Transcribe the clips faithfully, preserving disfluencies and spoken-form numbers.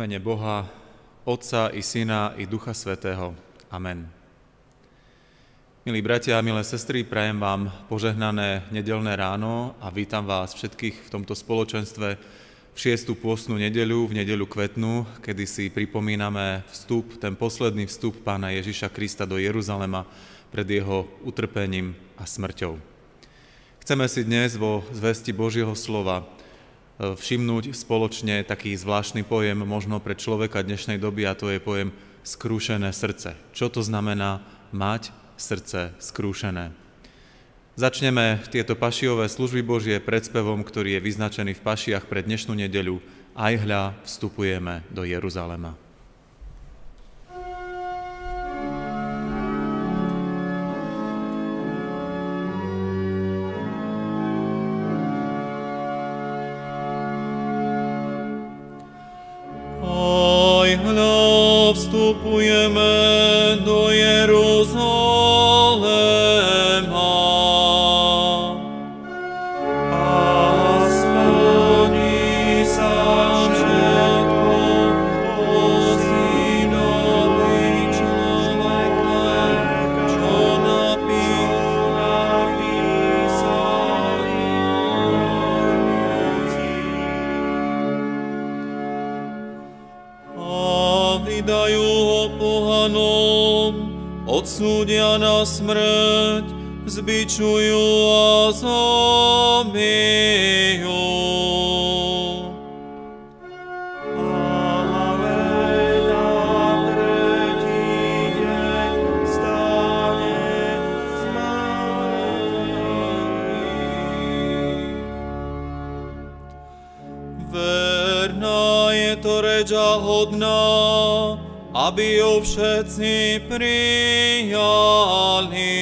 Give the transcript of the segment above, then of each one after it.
mene Boha, Otca i Syna i Ducha Svätého. Amen. Milí bratia a milé sestry, prajem vám požehnané nedeľné ráno a vítam vás všetkých v tomto spoločenstve v šiestu pôstnu nedeľu, v nedeľu kvetnú, kedy si pripomíname vstup, ten posledný vstup Pána Ježiša Krista do Jeruzalema pred jeho utrpením a smrťou. Chceme si dnes vo zvesti Božieho slova všimnúť spoločne taký zvláštny pojem možno pre človeka dnešnej doby, a to je pojem skrúšené srdce. Čo to znamená mať srdce skrúšené? Začneme tieto pašiové služby Božie predspevom, ktorý je vyznačený v pašiach pre dnešnú nedeľu. Aj hľa, vstupujeme do Jeruzalema. Vstupujeme do Jeruzalema a splní sa všetko o synovi človeka, čo napísal a vydajú ho pohanom, odsúdia na smrť, zbičujú a zabijú. Ale na tretí deň vstane z mŕtvych. Verná je to reč a hodná, aby ju všetci prijali.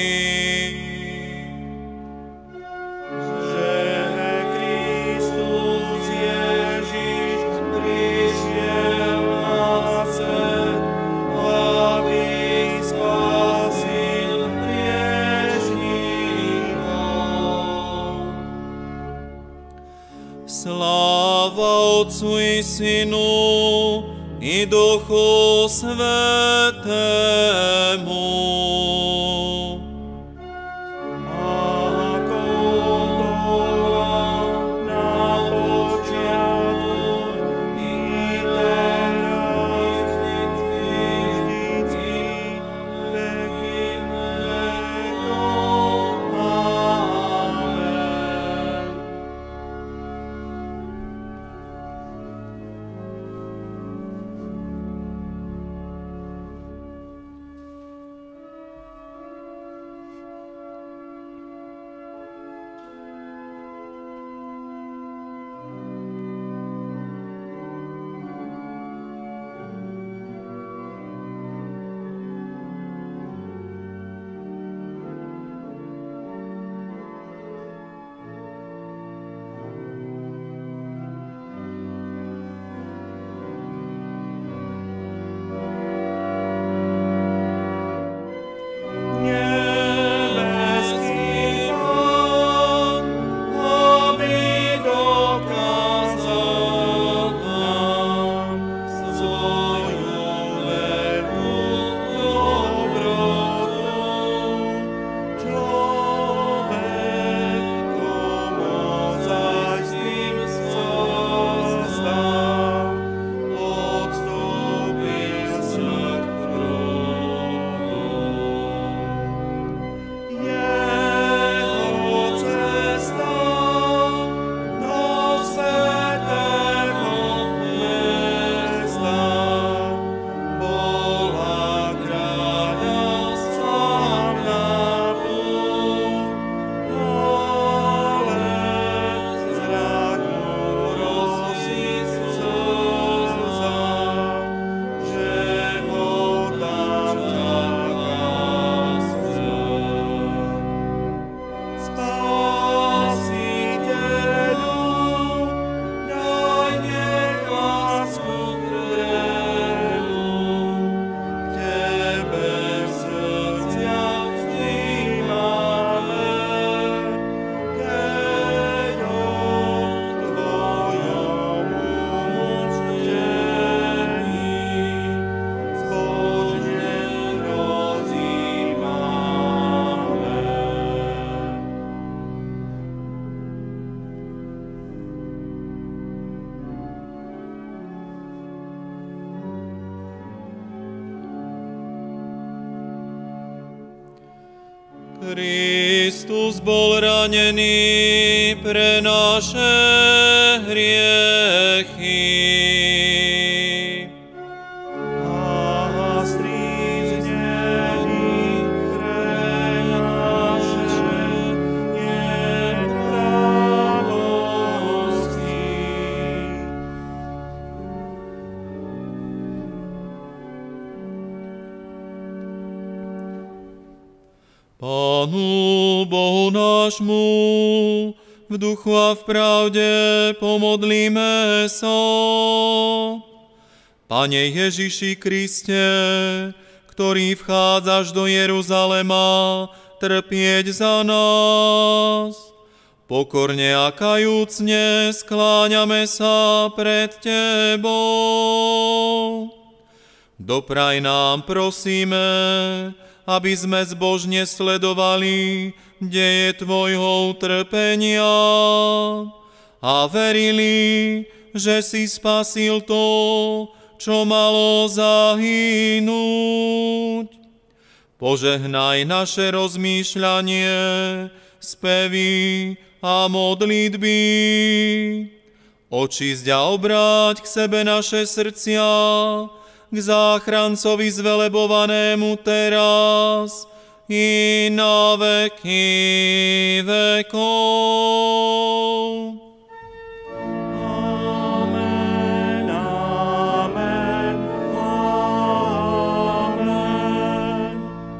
Že Kristus Ježiš prišiel na svet, aby spasil hriešnikov. Sláva Otcu i Synu i Duchu Svätému, ako bola na počiatku, i teraz, vždycky, veky vekov. Amen. Kristus bol ranený pre naše hriechy. A stríznený pre naše nepravosti. Pánu Bohu nášmu, v duchu a v pravde pomodlíme sa. Pane Ježiši Kriste, ktorý vchádzaš do Jeruzalema, trpieť za nás. Pokorne a kajúcne skláňame sa pred Tebou. Dopraj nám, prosíme, aby sme zbožne sledovali deje Tvojho utrpenia a verili, že si spasil to, čo malo zahynúť. Požehnaj naše rozmýšľanie, spevy a modlitby. Očisť a obráť k sebe naše srdcia, k záchrancovi zvelebovanému teraz i na veky vekov. Amen, amen, amen.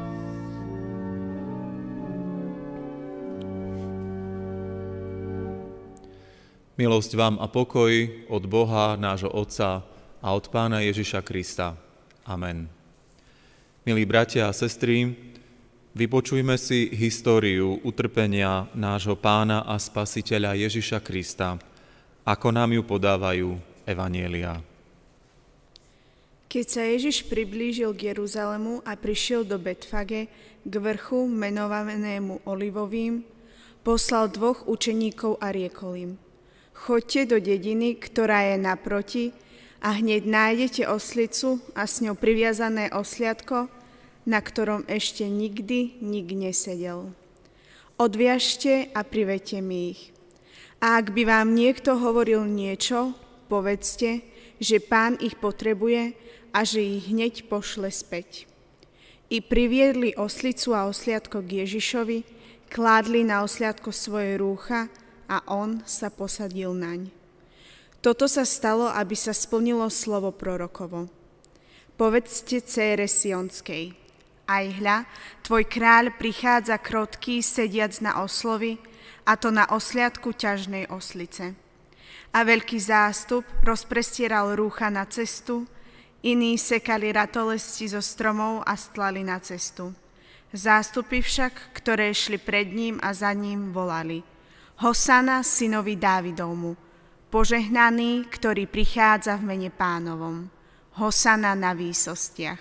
Milosť vám a pokoj od Boha, nášho Otca, a od Pána Ježiša Krista. Amen. Milí bratia a sestry, vypočujme si históriu utrpenia nášho Pána a Spasiteľa Ježiša Krista, ako nám ju podávajú evanjelia. Keď sa Ježiš priblížil k Jeruzalemu a prišiel do Betfage, k vrchu menovanému Olivovým, poslal dvoch učeníkov a riekol im: Choďte do dediny, ktorá je naproti, a hneď nájdete oslicu a s ňou priviazané osliadko, na ktorom ešte nikdy nik nesedel. Odviažte a privedte mi ich. A ak by vám niekto hovoril niečo, povedzte, že Pán ich potrebuje a že ich hneď pošle späť. I priviedli oslicu a osliadko k Ježišovi, kládli na osliadko svoje rúcha a on sa posadil naň. Toto sa stalo, aby sa splnilo slovo prorokovo. Povedzte dcére Sionskej: Aj hľa, tvoj kráľ prichádza krotký, sediac na oslovi, a to na osliadku ťažnej oslice. A veľký zástup rozprestieral rúcha na cestu, iní sekali ratolesti zo stromov a stlali na cestu. Zástupy však, ktoré šli pred ním a za ním, volali: Hosana synovi Dávidovmu, požehnaný, ktorý prichádza v mene Pánovom. Hosana na výsostiach.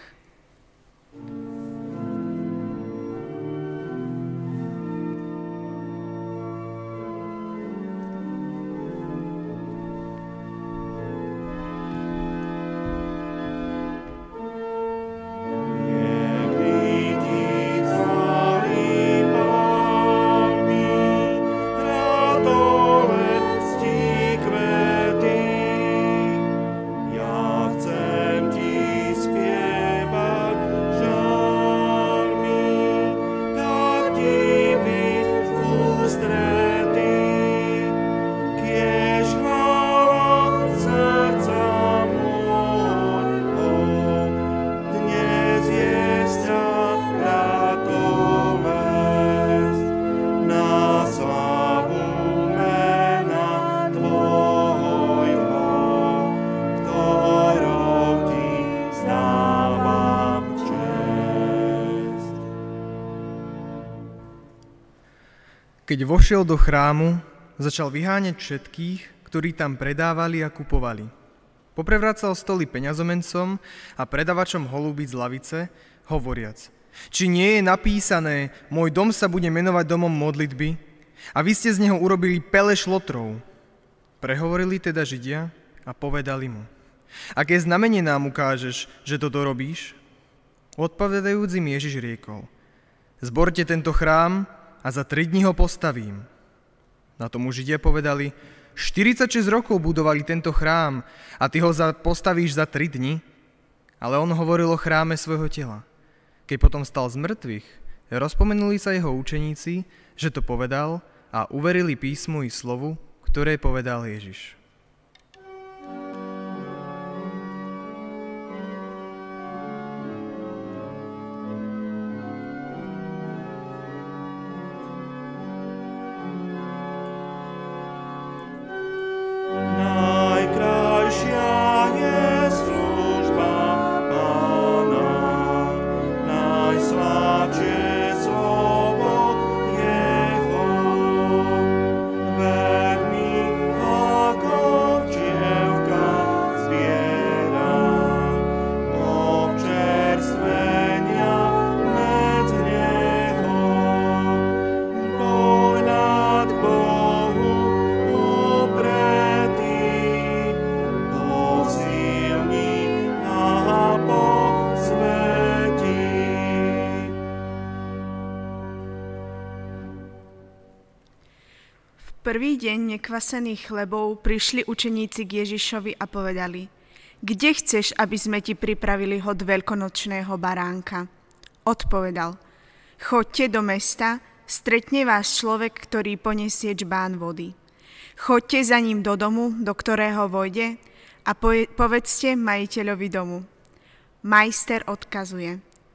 Keď vošiel do chrámu, začal vyháňať všetkých, ktorí tam predávali a kupovali. Poprevracal stoly peňazomencom a predavačom holúbic z lavice, hovoriac: Či nie je napísané, môj dom sa bude menovať domom modlitby, a vy ste z neho urobili pele šlotrov. Prehovorili teda Židia a povedali mu: Aké znamenie nám ukážeš, že toto robíš? Odpovedajúc im Ježiš riekol: zborte tento chrám a za tri dni ho postavím. Na to mu Židia povedali, štyridsaťšesť rokov budovali tento chrám a ty ho za, postavíš za tri dni? Ale on hovoril o chráme svojho tela. Keď potom stal z mŕtvych, rozpomenuli sa jeho učeníci, že to povedal a uverili písmu i slovu, ktoré povedal Ježiš. Prvý deň nekvasených chlebov prišli učeníci k Ježišovi a povedali: Kde chceš, aby sme ti pripravili hod veľkonočného baránka? Odpovedal: Choďte do mesta, stretne vás človek, ktorý poniesie džbán vody. Choďte za ním do domu, do ktorého vojde, a povedzte majiteľovi domu: Majster odkazuje: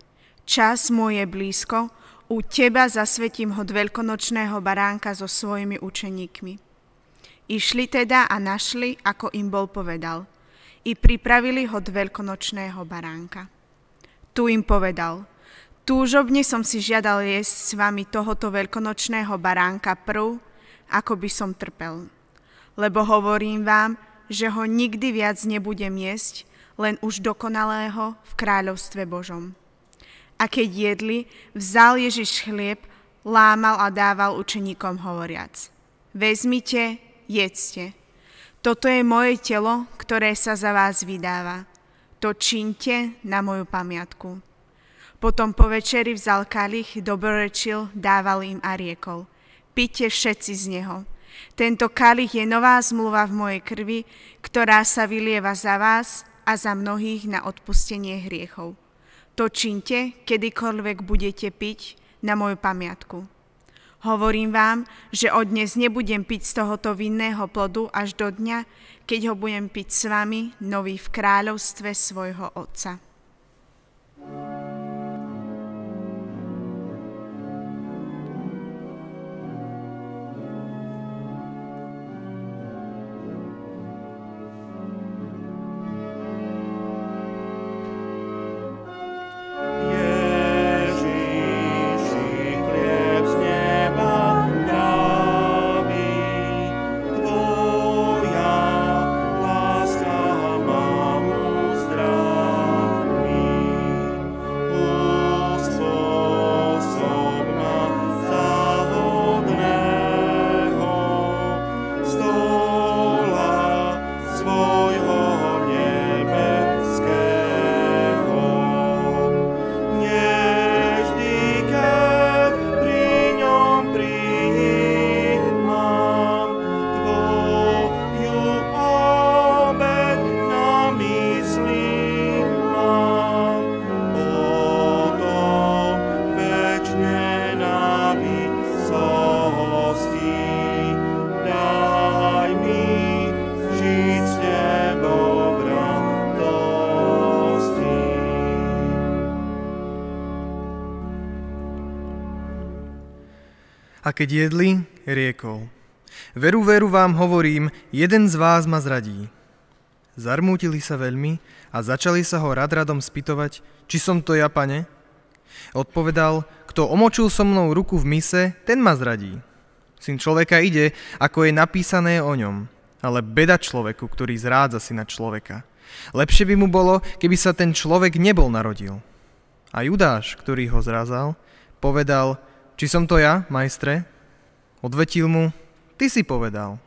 Čas môj je blízko, u teba zasvetím hod veľkonočného baránka so svojimi učeníkmi. Išli teda a našli, ako im bol povedal, i pripravili hod veľkonočného baránka. Tu im povedal: Túžobne som si žiadal jesť s vami tohoto veľkonočného baránka prv, ako by som trpel. Lebo hovorím vám, že ho nikdy viac nebudem jesť, len už dokonalého v kráľovstve Božom. A keď jedli, vzal Ježiš chlieb, lámal a dával učeníkom hovoriac: Vezmite, jedzte. Toto je moje telo, ktoré sa za vás vydáva. To čiňte na moju pamiatku. Potom po večeri vzal kalich, dobrorečil, dával im a riekol: Pite všetci z neho. Tento kalich je nová zmluva v mojej krvi, ktorá sa vylieva za vás a za mnohých na odpustenie hriechov. To čiňte, kedykoľvek budete piť, na moju pamiatku. Hovorím vám, že od dnes nebudem piť z tohoto vinného plodu až do dňa, keď ho budem piť s vami nový v kráľovstve svojho Otca. A keď jedli, riekol: Veru, veru vám hovorím, jeden z vás ma zradí. Zarmútili sa veľmi a začali sa ho rad radom spýtovať, či som to ja, pane? Odpovedal: Kto omočil so mnou ruku v mise, ten ma zradí. Syn človeka ide, ako je napísané o ňom, ale beda človeku, ktorý zrádza syna človeka. Lepšie by mu bolo, keby sa ten človek nebol narodil. A Judáš, ktorý ho zrázal, povedal: Či som to ja, majstre? Odvetil mu: Ty si povedal.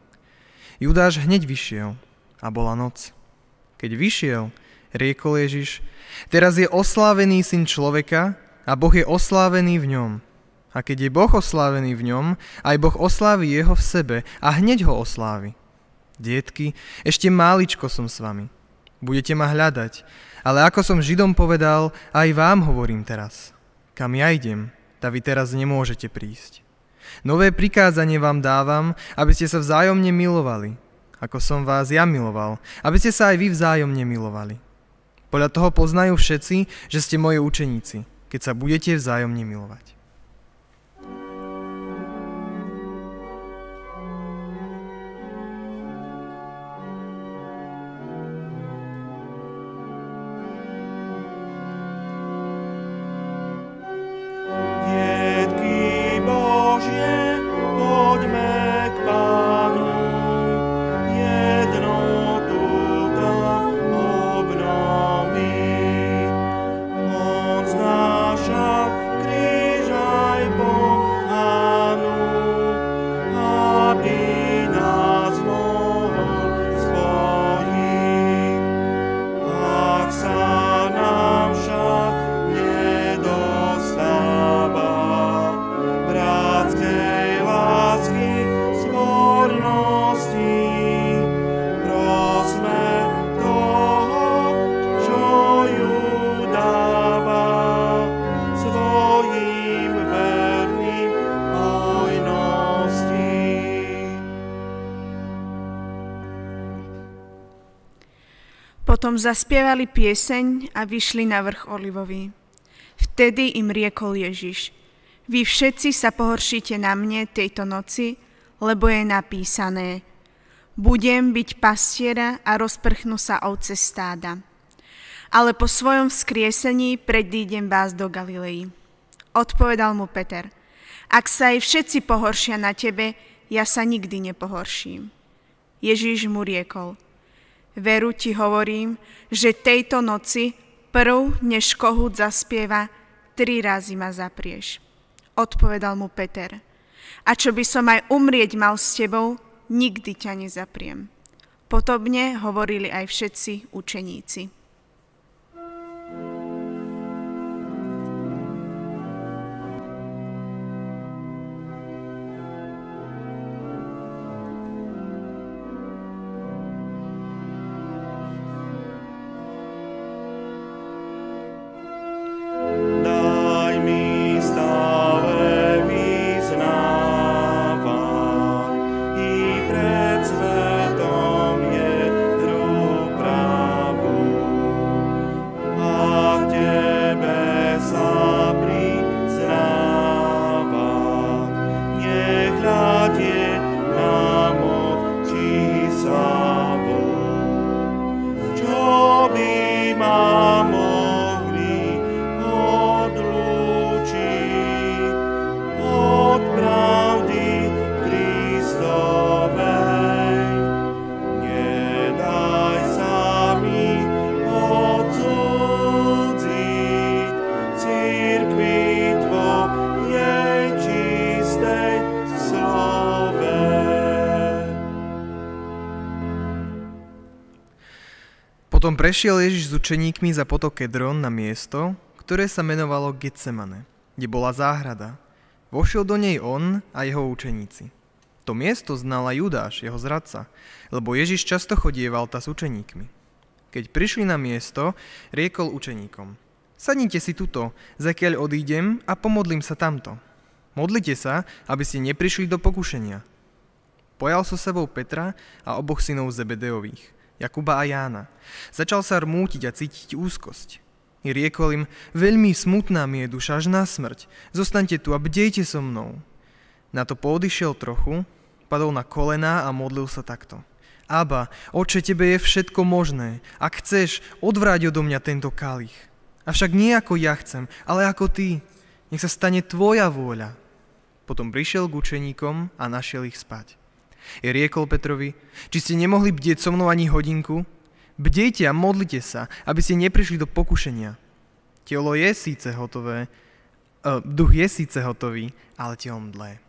Judáš hneď vyšiel a bola noc. Keď vyšiel, riekol Ježiš: Teraz je oslávený syn človeka a Boh je oslávený v ňom. A keď je Boh oslávený v ňom, aj Boh oslávi jeho v sebe a hneď ho oslávi. Dietky, ešte máličko som s vami. Budete ma hľadať, ale ako som Židom povedal, aj vám hovorím teraz. Kam ja idem, tá vy teraz nemôžete prísť. Nové prikázanie vám dávam, aby ste sa vzájomne milovali, ako som vás ja miloval, aby ste sa aj vy vzájomne milovali. Podľa toho poznajú všetci, že ste moji učeníci, keď sa budete vzájomne milovať. Potom zaspievali pieseň a vyšli na vrch Olivový. Vtedy im riekol Ježiš: Vy všetci sa pohoršíte na mne tejto noci, lebo je napísané: Budem byť pastiera a rozprchnú sa ovce stáda. Ale po svojom vzkriesení predídem vás do Galilei. Odpovedal mu Peter: Ak sa aj všetci pohoršia na tebe, ja sa nikdy nepohorším. Ježiš mu riekol: Veru ti hovorím, že tejto noci, prv než kohút zaspieva, tri razy ma zaprieš. Odpovedal mu Peter: A čo by som aj umrieť mal s tebou, nikdy ťa nezapriem. Podobne hovorili aj všetci učeníci. Potom prešiel Ježiš s učeníkmi za potok Kedron na miesto, ktoré sa menovalo Getsemane, kde bola záhrada. Vošiel do nej on a jeho učeníci. To miesto znal aj Judáš, jeho zradca, lebo Ježiš často chodieval ta s učeníkmi. Keď prišli na miesto, riekol učeníkom: Sadnite si tuto, zakiaľ odídem a pomodlím sa tamto. Modlite sa, aby ste neprišli do pokušenia. Pojal so sebou Petra a oboch synov Zebedejových, Jakuba a Jána. Začal sa rmútiť a cítiť úzkosť. I riekol im: Veľmi smutná mi je duša až na smrť. Zostaňte tu a bdejte so mnou. Na to poodišiel trochu, padol na kolená a modlil sa takto: Abba, Oče, tebe je všetko možné. Ak chceš, odvráť odo mňa tento kalich. Avšak nie ako ja chcem, ale ako ty. Nech sa stane tvoja vôľa. Potom prišiel k učeníkom a našiel ich spať. I riekol Petrovi: Či ste nemohli bdieť so mnou ani hodinku? Bdejte a modlite sa, aby ste neprišli do pokušenia. Telo je síce hotové, uh, duch je síce hotový, ale telo mdlé.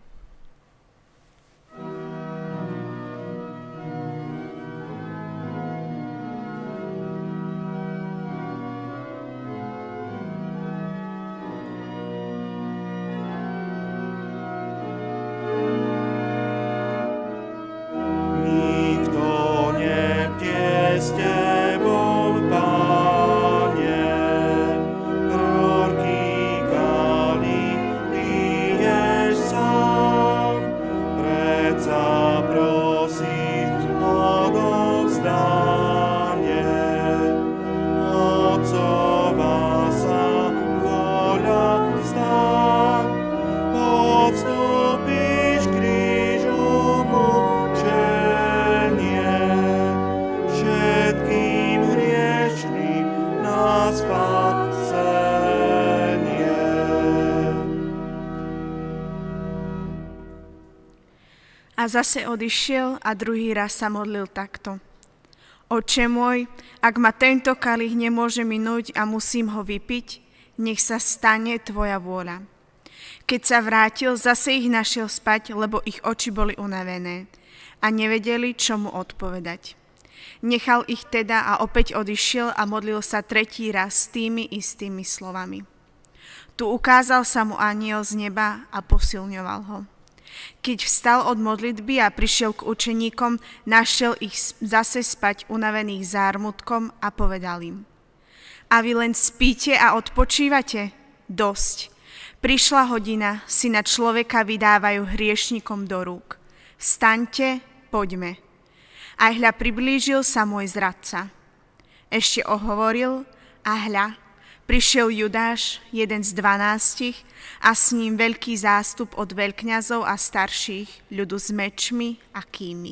zase odišiel a druhý raz sa modlil takto. Oče môj, ak ma tento kalich nemôže minúť a musím ho vypiť, nech sa stane tvoja vôľa. Keď sa vrátil, zase ich našiel spať, lebo ich oči boli unavené a nevedeli, čo mu odpovedať. Nechal ich teda a opäť odišiel a modlil sa tretí raz s tými istými slovami. Tu ukázal sa mu anjel z neba a posilňoval ho. Keď vstal od modlitby a prišiel k učeníkom, našiel ich zase spať unavených zármutkom a povedal im: A vy len spíte a odpočívate? Dosť. Prišla hodina, syna človeka vydávajú hriešnikom do rúk. Vstaňte, poďme. A hľa, priblížil sa môj zradca. Ešte ohovoril a hľa, prišiel Judáš, jeden z dvanástich, a s ním veľký zástup od veľkňazov a starších, ľudu s mečmi a kými.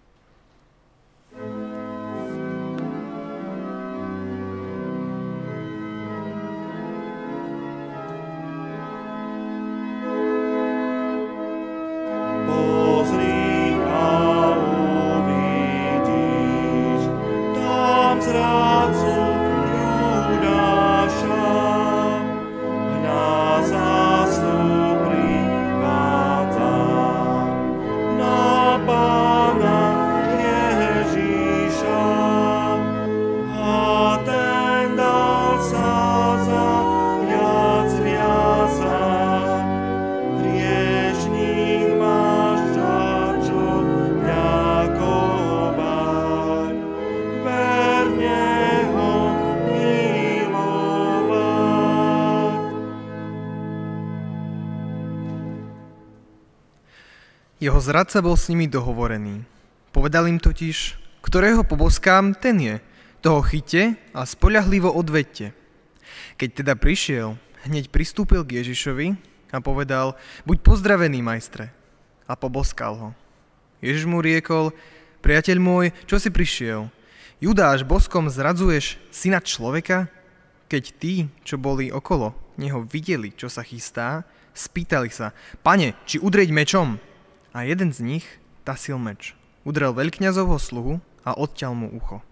Jeho zradca bol s nimi dohovorený. Povedal im totiž: ktorého poboskám, ten je. Toho chyťte a spoľahlivo odvedte. Keď teda prišiel, hneď pristúpil k Ježišovi a povedal: buď pozdravený, majstre. A poboskal ho. Ježiš mu riekol: priateľ môj, čo si prišiel? Judáš, boskom zradzuješ syna človeka? Keď tí, čo boli okolo neho, videli, čo sa chystá, spýtali sa: Pane, či udrieť mečom? A jeden z nich tasil meč. Udrel veľkňazovho sluhu a odťal mu ucho.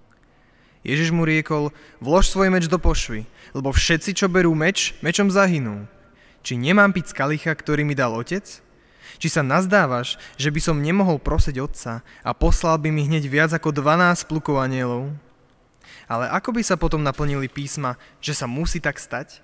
Ježiš mu riekol: vlož svoj meč do pošvy, lebo všetci, čo berú meč, mečom zahynú. Či nemám piť z kalicha, ktorý mi dal otec? Či sa nazdávaš, že by som nemohol prosiť otca a poslal by mi hneď viac ako dvanásť plukov anjelov? Ale ako by sa potom naplnili písma, že sa musí tak stať?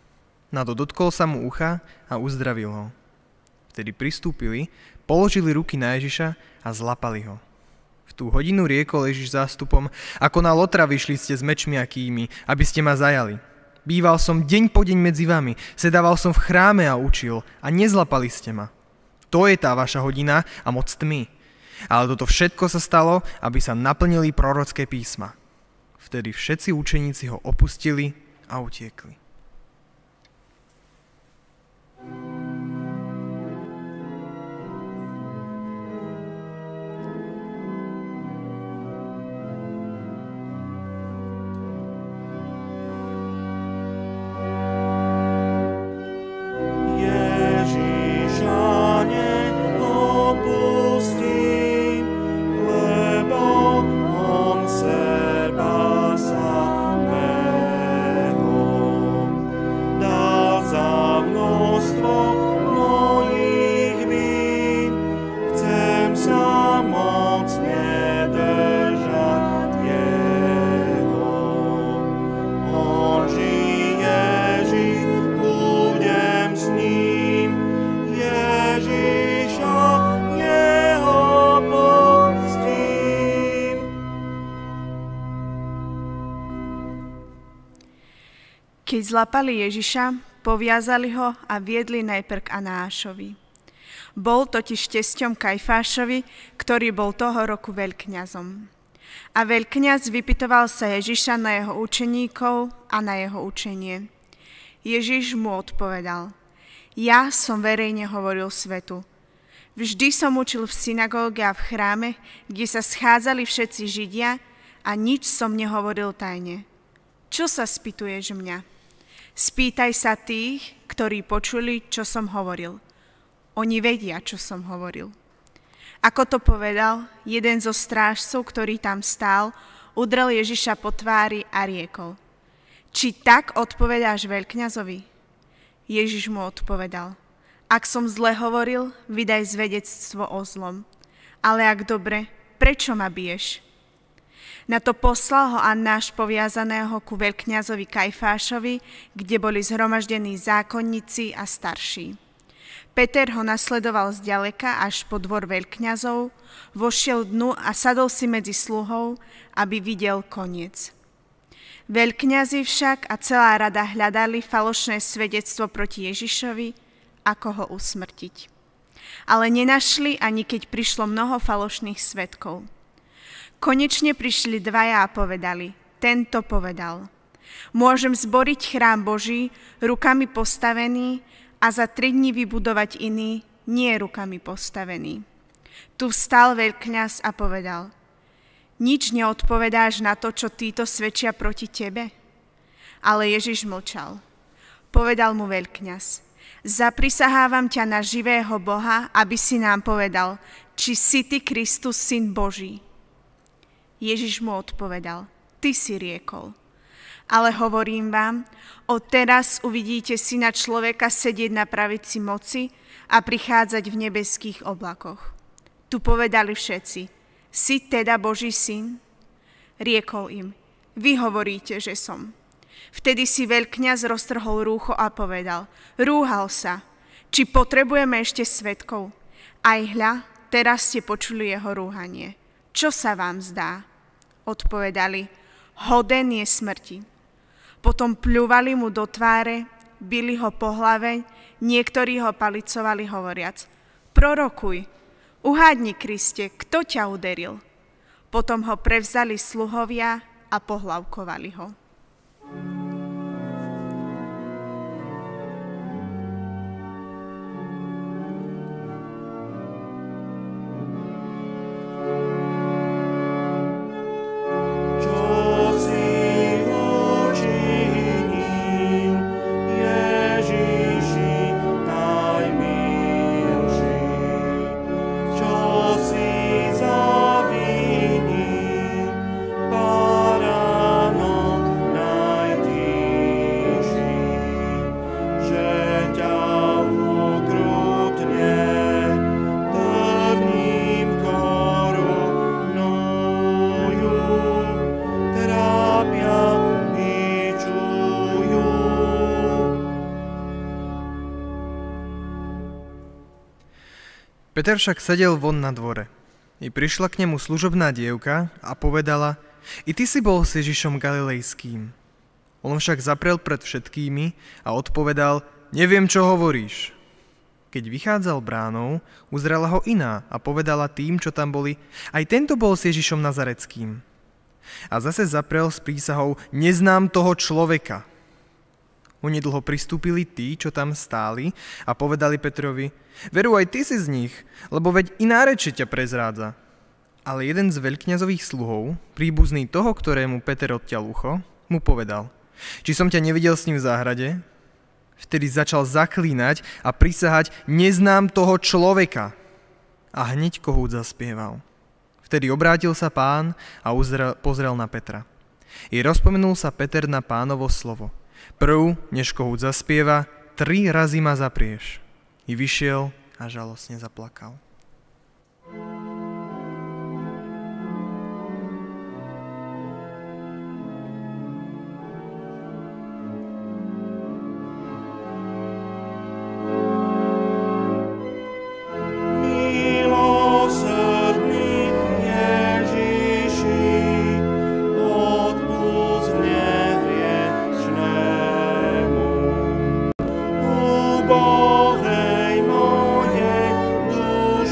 Na to dotkol sa mu ucha a uzdravil ho. Vtedy pristúpili, položili ruky na Ježiša a zlapali ho. V tú hodinu riekol Ježiš zástupom: ako na lotra vyšli ste s mečmi a kými, aby ste ma zajali. Býval som deň po deň medzi vami, sedával som v chráme a učil a nezlapali ste ma. To je tá vaša hodina a moc tmy. Ale toto všetko sa stalo, aby sa naplnili prorocké písma. Vtedy všetci učeníci ho opustili a utiekli. Keď zlapali Ježiša, poviazali ho a viedli najprv k Anášovi. Bol totiž tesťom Kajfášovi, ktorý bol toho roku veľkňazom. A veľkňaz vypytoval sa Ježiša na jeho učeníkov a na jeho učenie. Ježiš mu odpovedal: ja som verejne hovoril svetu. Vždy som učil v synagóge a v chráme, kde sa schádzali všetci Židia, a nič som nehovoril tajne. Čo sa spýtuješ mňa? Spýtaj sa tých, ktorí počuli, čo som hovoril. Oni vedia, čo som hovoril. Ako to povedal, jeden zo strážcov, ktorý tam stál, udrel Ježiša po tvári a riekol: Či tak odpovedáš veľkňazovi? Ježiš mu odpovedal: Ak som zle hovoril, vydaj svedectvo o zlom. Ale ak dobre, prečo ma biješ? Na to poslal ho Annáš poviazaného ku veľkňazovi Kajfášovi, kde boli zhromaždení zákonníci a starší. Peter ho nasledoval zďaleka až po dvor veľkňazov, vošiel dnu a sadol si medzi sluhov, aby videl koniec. Veľkňazi však a celá rada hľadali falošné svedectvo proti Ježišovi, ako ho usmrtiť. Ale nenašli, ani keď prišlo mnoho falošných svedkov. Konečne prišli dvaja a povedali: Tento povedal: Môžem zboriť chrám Boží, rukami postavený, a za tri dni vybudovať iný, nie rukami postavený. Tu vstal veľkňaz a povedal: Nič neodpovedáš na to, čo títo svedčia proti tebe? Ale Ježiš mlčal. Povedal mu veľkňaz: Zaprisahávam ťa na živého Boha, aby si nám povedal, či si ty Kristus, syn Boží. Ježiš mu odpovedal: Ty si riekol. Ale hovorím vám, odteraz uvidíte Syna človeka sedieť na pravici moci a prichádzať v nebeských oblakoch. Tu povedali všetci: Si teda Boží syn? Riekol im: Vy hovoríte, že som. Vtedy si veľkňaz roztrhol rúcho a povedal: Rúhal sa, či potrebujeme ešte svedkov? Aj hľa, teraz ste počuli jeho rúhanie. Čo sa vám zdá? Odpovedali: Hoden je smrti. Potom pľúvali mu do tváre, bili ho po hlave, niektorí ho palicovali hovoriac: Prorokuj, uhádni, Kriste, kto ťa uderil? Potom ho prevzali sluhovia a pohlavkovali ho. Peter však sedel von na dvore. I prišla k nemu služobná dievka a povedala: I ty si bol s Ježišom Galilejským. On však zaprel pred všetkými a odpovedal: Neviem, čo hovoríš. Keď vychádzal bránou, uzrela ho iná a povedala tým, čo tam boli: Aj tento bol s Ježišom Nazareckým. A zase zaprel s prísahou: Neznám toho človeka. Onedlho pristúpili tí, čo tam stáli, a povedali Petrovi: Veru, aj ty si z nich, lebo veď iná reč ťa prezrádza. Ale jeden z veľkňazových sluhov, príbuzný toho, ktorému Peter odťal ucho, mu povedal: Či som ťa nevidel s ním v záhrade? Vtedy začal zaklínať a prisahať: Neznám toho človeka. A hneď kohút zaspieval. Vtedy obrátil sa pán a uzrel, pozrel na Petra. I rozpomenul sa Peter na pánovo slovo: Prv, než kohút zaspieva, tri razy ma zaprieš. I vyšiel a žalostne zaplakal. Bohej mojej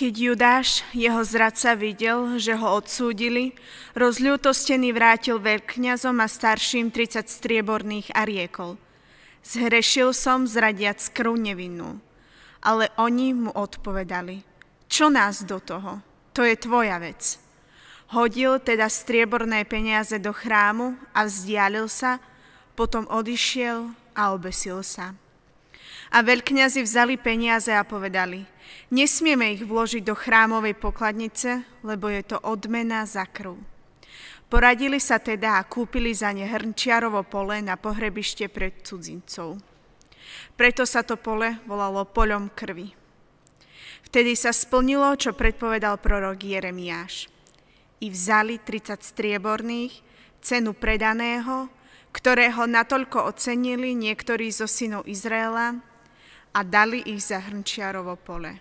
Keď Judáš, jeho zradca, videl, že ho odsúdili, rozľútostený vrátil veľkňazom a starším tridsať strieborných a riekol: Zhrešil som, zradiac krv nevinnú. Ale oni mu odpovedali: Čo nás do toho? To je tvoja vec. Hodil teda strieborné peniaze do chrámu a vzdialil sa, potom odišiel a obesil sa. A veľkňazi vzali peniaze a povedali: Nesmieme ich vložiť do chrámovej pokladnice, lebo je to odmena za krv. Poradili sa teda a kúpili za ne hrnčiarovo pole na pohrebište pre cudzincov. Preto sa to pole volalo poľom krvi. Vtedy sa splnilo, čo predpovedal prorok Jeremiáš. I vzali tridsať strieborných, cenu predaného, ktorého natoľko ocenili niektorí zo synov Izraela, a dali ich za hrnčiarovo pole.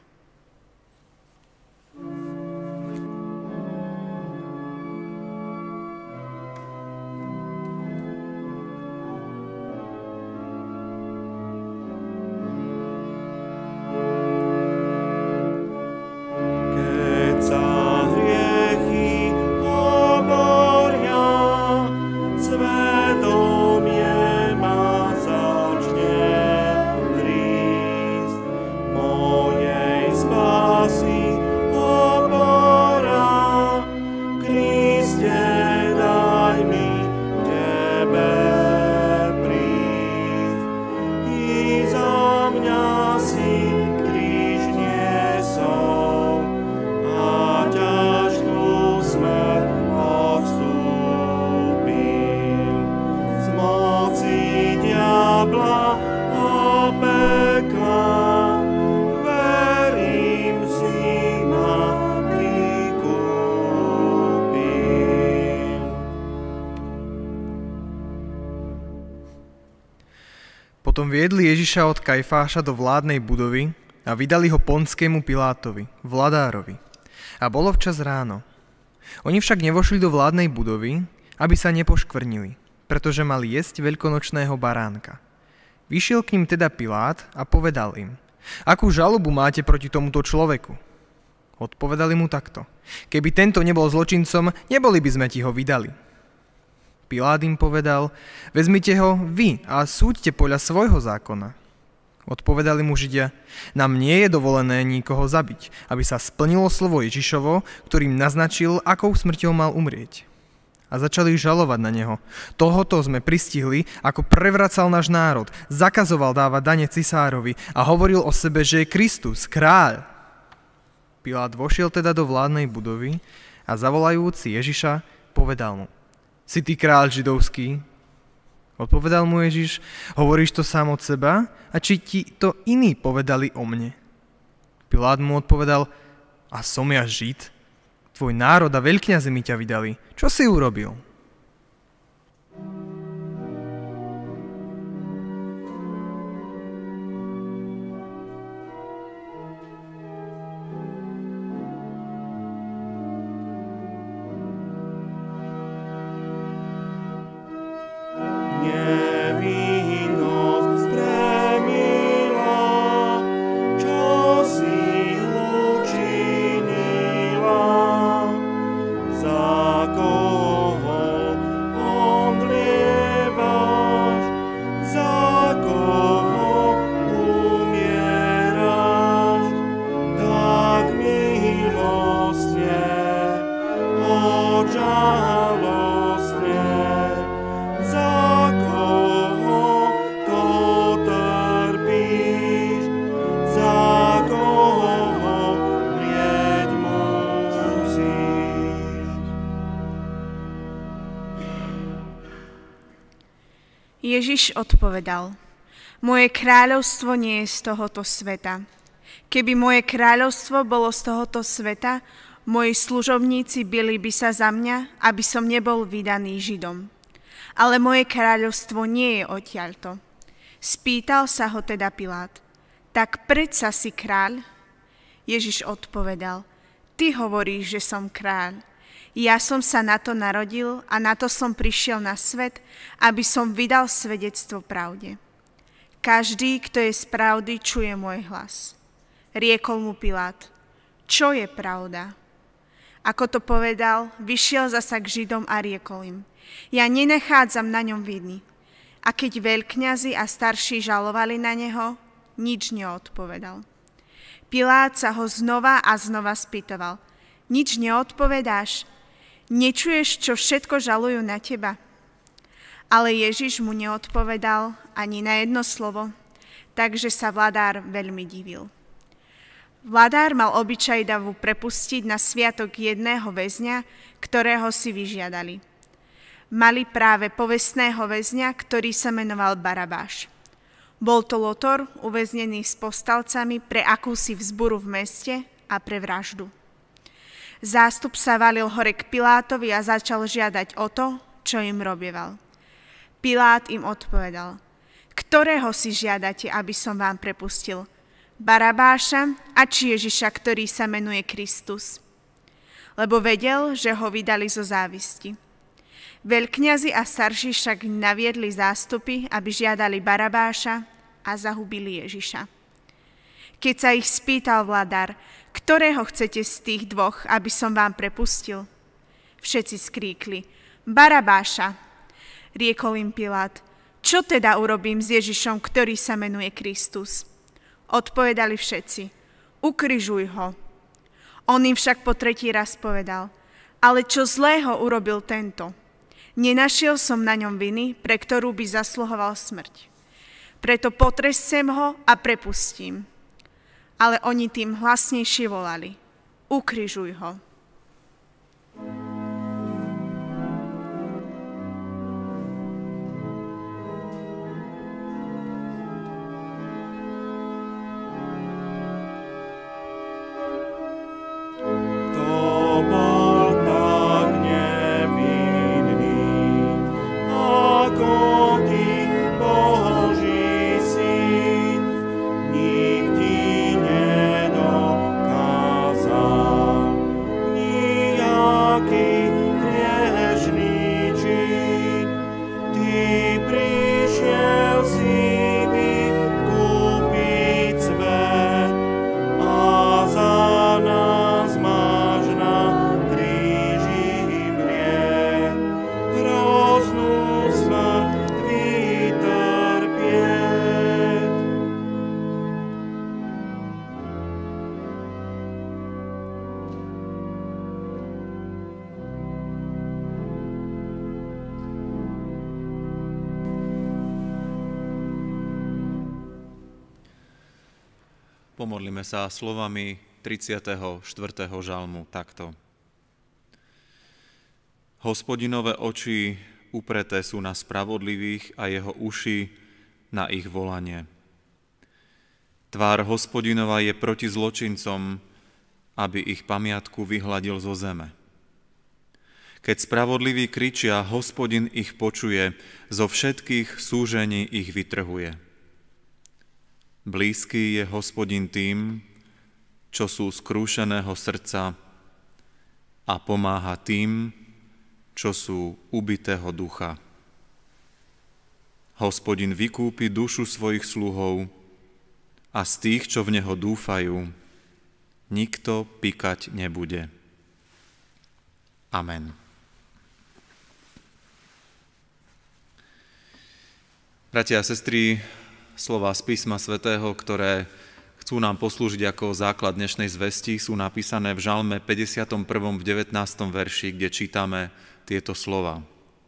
Potom viedli Ježiša od Kajfáša do vládnej budovy a vydali ho Ponskému Pilátovi, vladárovi. A bolo včas ráno. Oni však nevošli do vládnej budovy, aby sa nepoškvrnili, pretože mali jesť veľkonočného baránka. Vyšiel k ním teda Pilát a povedal im: Akú žalobu máte proti tomuto človeku? Odpovedali mu takto: Keby tento nebol zločincom, neboli by sme ti ho vydali. Pilát im povedal: Vezmite ho vy a súďte podľa svojho zákona. Odpovedali mu Židia: Nám nie je dovolené nikoho zabiť, aby sa splnilo slovo Ježišovo, ktorým naznačil, akou smrťou mal umrieť. A začali žalovať na neho: Tohoto sme pristihli, ako prevracal náš národ, zakazoval dávať dane cisárovi a hovoril o sebe, že je Kristus, kráľ. Pilát vošiel teda do vládnej budovy a zavolajúci Ježiša povedal mu: Si ty kráľ židovský? Odpovedal mu Ježiš: Hovoríš to sám od seba? A či ti to iní povedali o mne? Pilát mu odpovedal: A som ja Žid? Tvoj národ a veľkňazi mi ťa vydali. Čo si urobil? Ježiš odpovedal: Moje kráľovstvo nie je z tohoto sveta. Keby moje kráľovstvo bolo z tohoto sveta, moji služobníci bili by sa za mňa, aby som nebol vydaný Židom. Ale moje kráľovstvo nie je odtiaľto. Spýtal sa ho teda Pilát: Tak predsa si kráľ? Ježiš odpovedal: Ty hovoríš, že som kráľ. Ja som sa na to narodil a na to som prišiel na svet, aby som vydal svedectvo pravde. Každý, kto je z pravdy, čuje môj hlas. Riekol mu Pilát: čo je pravda. Ako to povedal, vyšiel zasa k Židom a riekol im: Ja nenachádzam na ňom viny. A keď veľkňazi a starší žalovali na neho, nič neodpovedal. Pilát sa ho znova a znova spýtoval: Nič neodpovedáš? Nečuješ, čo všetko žalujú na teba? Ale Ježiš mu neodpovedal ani na jedno slovo, takže sa vladár veľmi divil. Vladár mal obyčaj davu prepustiť na sviatok jedného väzňa, ktorého si vyžiadali. Mali práve povestného väzňa, ktorý sa menoval Barabáš. Bol to lotor uväznený s povstalcami pre akúsi vzburu v meste a pre vraždu. Zástup sa valil hore k Pilátovi a začal žiadať o to, čo im robieval. Pilát im odpovedal: Ktorého si žiadate, aby som vám prepustil? Barabáša a či Ježiša, ktorý sa menuje Kristus? Lebo vedel, že ho vydali zo závisti. Veľkňazi a starší však naviedli zástupy, aby žiadali Barabáša a zahubili Ježiša. Keď sa ich spýtal vladár: Ktorého chcete z tých dvoch, aby som vám prepustil? Všetci skríkli: Barabáša. Riekol im Pilát: Čo teda urobím s Ježišom, ktorý sa menuje Kristus? Odpovedali všetci: Ukrižuj ho. On im však po tretí raz povedal: Ale čo zlého urobil tento? Nenašiel som na ňom viny, pre ktorú by zasluhoval smrť. Preto potrescem ho a prepustím. Ale oni tým hlasnejšie volali: Ukrižuj ho. Pomodlíme sa slovami tridsiateho štvrtého žalmu takto. Hospodinové oči upreté sú na spravodlivých a jeho uši na ich volanie. Tvár Hospodinova je proti zločincom, aby ich pamiatku vyhladil zo zeme. Keď spravodliví kričia, Hospodin ich počuje, zo všetkých súžení ich vytrhuje. Blízky je Hospodin tým, čo sú skrúšeného srdca, a pomáha tým, čo sú ubitého ducha. Hospodin vykúpi dušu svojich sluhov a z tých, čo v neho dúfajú, nikto pikať nebude. Amen. Bratia a sestry, slová z písma svätého, ktoré chcú nám poslúžiť ako základ dnešnej zvesti, sú napísané v žalme päťdesiatom prvom v devätnástom verši, kde čítame tieto slova.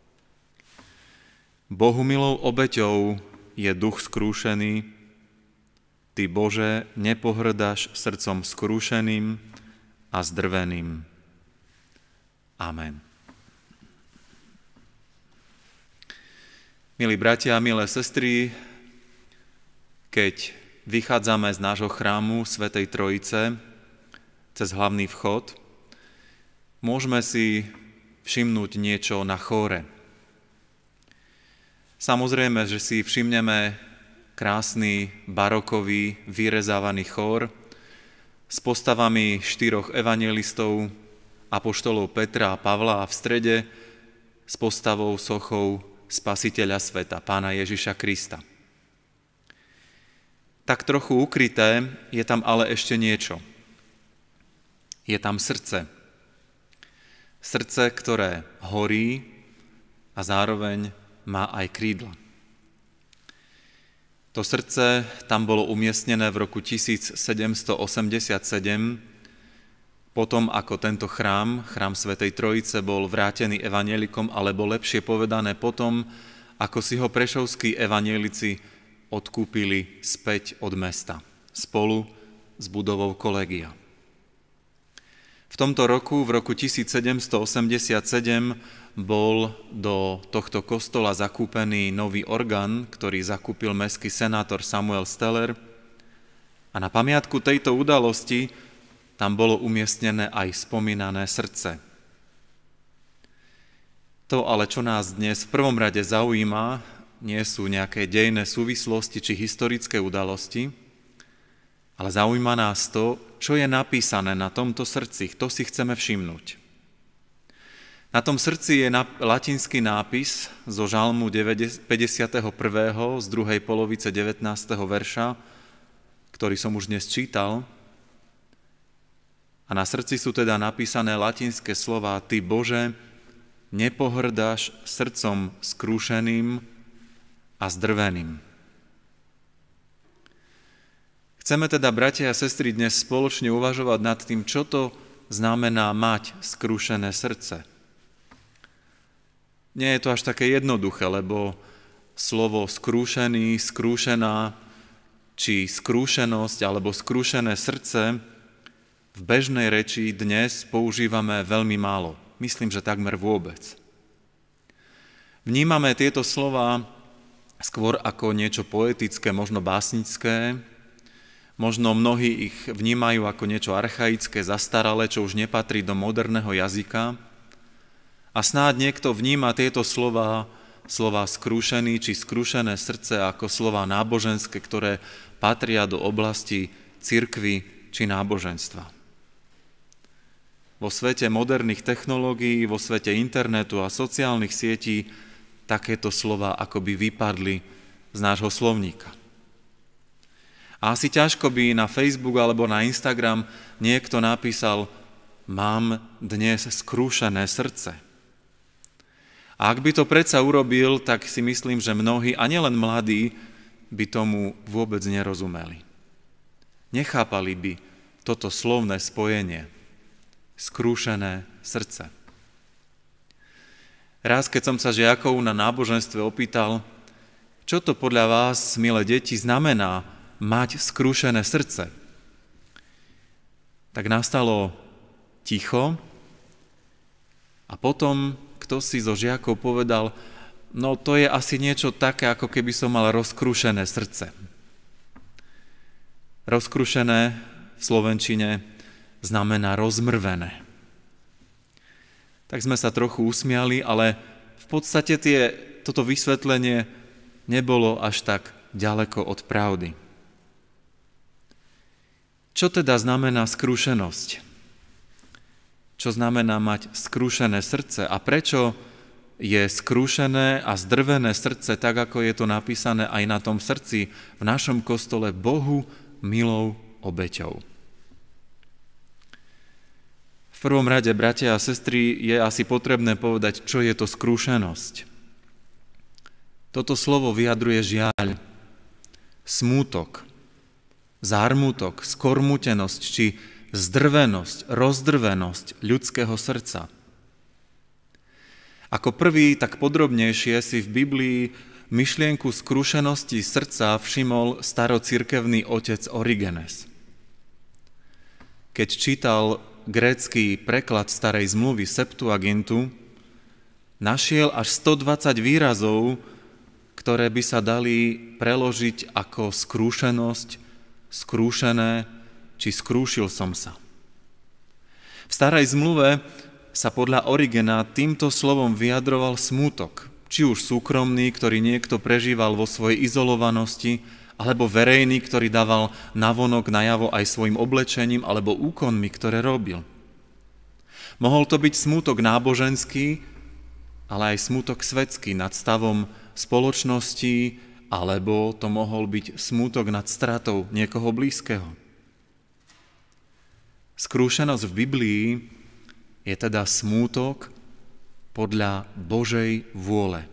Bohumilou obeťou je duch skrúšený, ty, Bože, nepohrdáš srdcom skrúšeným a zdrveným. Amen. Milí bratia a milé sestry, keď vychádzame z nášho chrámu Svätej Trojice cez hlavný vchod, môžeme si všimnúť niečo na chóre. Samozrejme, že si všimneme krásny, barokový, vyrezávaný chór s postavami štyroch evanjelistov, apoštolov Petra a Pavla a v strede s postavou sochou Spasiteľa sveta, Pána Ježiša Krista. Tak trochu ukryté je tam ale ešte niečo. Je tam srdce. Srdce, ktoré horí a zároveň má aj krídla. To srdce tam bolo umiestnené v roku tisícsedemstoosemdesiatsedem, potom ako tento chrám, chrám Svätej Trojice, bol vrátený evanjelikom, alebo lepšie povedané potom, ako si ho prešovskí evanjelici odkúpili späť od mesta, spolu s budovou kolégia. V tomto roku, v roku tisícsedemstoosemdesiatsedem, bol do tohto kostola zakúpený nový orgán, ktorý zakúpil mestský senátor Samuel Steller. A na pamiatku tejto udalosti tam bolo umiestnené aj spomínané srdce. To ale, čo nás dnes v prvom rade zaujíma, nie sú nejaké dejné súvislosti či historické udalosti, ale zaujíma nás to, čo je napísané na tomto srdci. To si chceme všimnúť. Na tom srdci je latinský nápis zo žalmu päťdesiateho prvého z druhej polovice devätnásteho verša, ktorý som už dnes čítal. A na srdci sú teda napísané latinské slová: Ty, Bože, nepohrdáš srdcom skrúšeným a zdrveným. Chceme teda, bratia a sestry, dnes spoločne uvažovať nad tým, čo to znamená mať skrúšené srdce. Nie je to až také jednoduché, lebo slovo skrúšený, skrúšená, či skrúšenosť alebo skrúšené srdce v bežnej reči dnes používame veľmi málo. Myslím, že takmer vôbec. Vnímame tieto slova skôr ako niečo poetické, možno básnické. Možno mnohí ich vnímajú ako niečo archaické, zastaralé, čo už nepatrí do moderného jazyka. A snáď niekto vníma tieto slova, slova skrúšený či skrúšené srdce ako slova náboženské, ktoré patria do oblasti cirkvi či náboženstva. Vo svete moderných technológií, vo svete internetu a sociálnych sietí takéto slova akoby vypadli z nášho slovníka. A asi ťažko by na Facebook alebo na Instagram niekto napísal: mám dnes skrúšené srdce. A ak by to predsa urobil, tak si myslím, že mnohí, a nielen mladí, by tomu vôbec nerozumeli. Nechápali by toto slovné spojenie. Skrúšené srdce. Raz, keď som sa žiakov na náboženstve opýtal, čo to podľa vás, milé deti, znamená mať skrúšené srdce, tak nastalo ticho a potom kto si zo žiakov povedal: no to je asi niečo také, ako keby som mal rozkrúšené srdce. Rozkrúšené v slovenčine znamená rozmrvené. Tak sme sa trochu usmiali, ale v podstate tie, toto vysvetlenie nebolo až tak ďaleko od pravdy. Čo teda znamená skrúšenosť? Čo znamená mať skrúšené srdce? A prečo je skrúšené a zdrvené srdce, tak ako je to napísané aj na tom srdci v našom kostole, Bohu milou obeťou? V prvom rade, bratia a sestry, je asi potrebné povedať, čo je to skrúšenosť. Toto slovo vyjadruje žiaľ, smútok, zármutok, skormutenosť či zdrvenosť, rozdrvenosť ľudského srdca. Ako prvý, tak podrobnejšie si v Biblii myšlienku skrúšenosti srdca všimol starocirkevný otec Origenes. Keď čítal grécky preklad starej zmluvy Septuagintu, našiel až stodvadsať výrazov, ktoré by sa dali preložiť ako skrúšenosť, skrúšené či skrúšil som sa. V starej zmluve sa podľa Origena týmto slovom vyjadroval smútok, či už súkromný, ktorý niekto prežíval vo svojej izolovanosti, alebo verejný, ktorý dával navonok najavo aj svojim oblečením alebo úkonmi, ktoré robil. Mohol to byť smútok náboženský, ale aj smútok svetský nad stavom spoločnosti, alebo to mohol byť smútok nad stratou niekoho blízkeho. Skrúšenosť v Biblii je teda smútok podľa Božej vôle.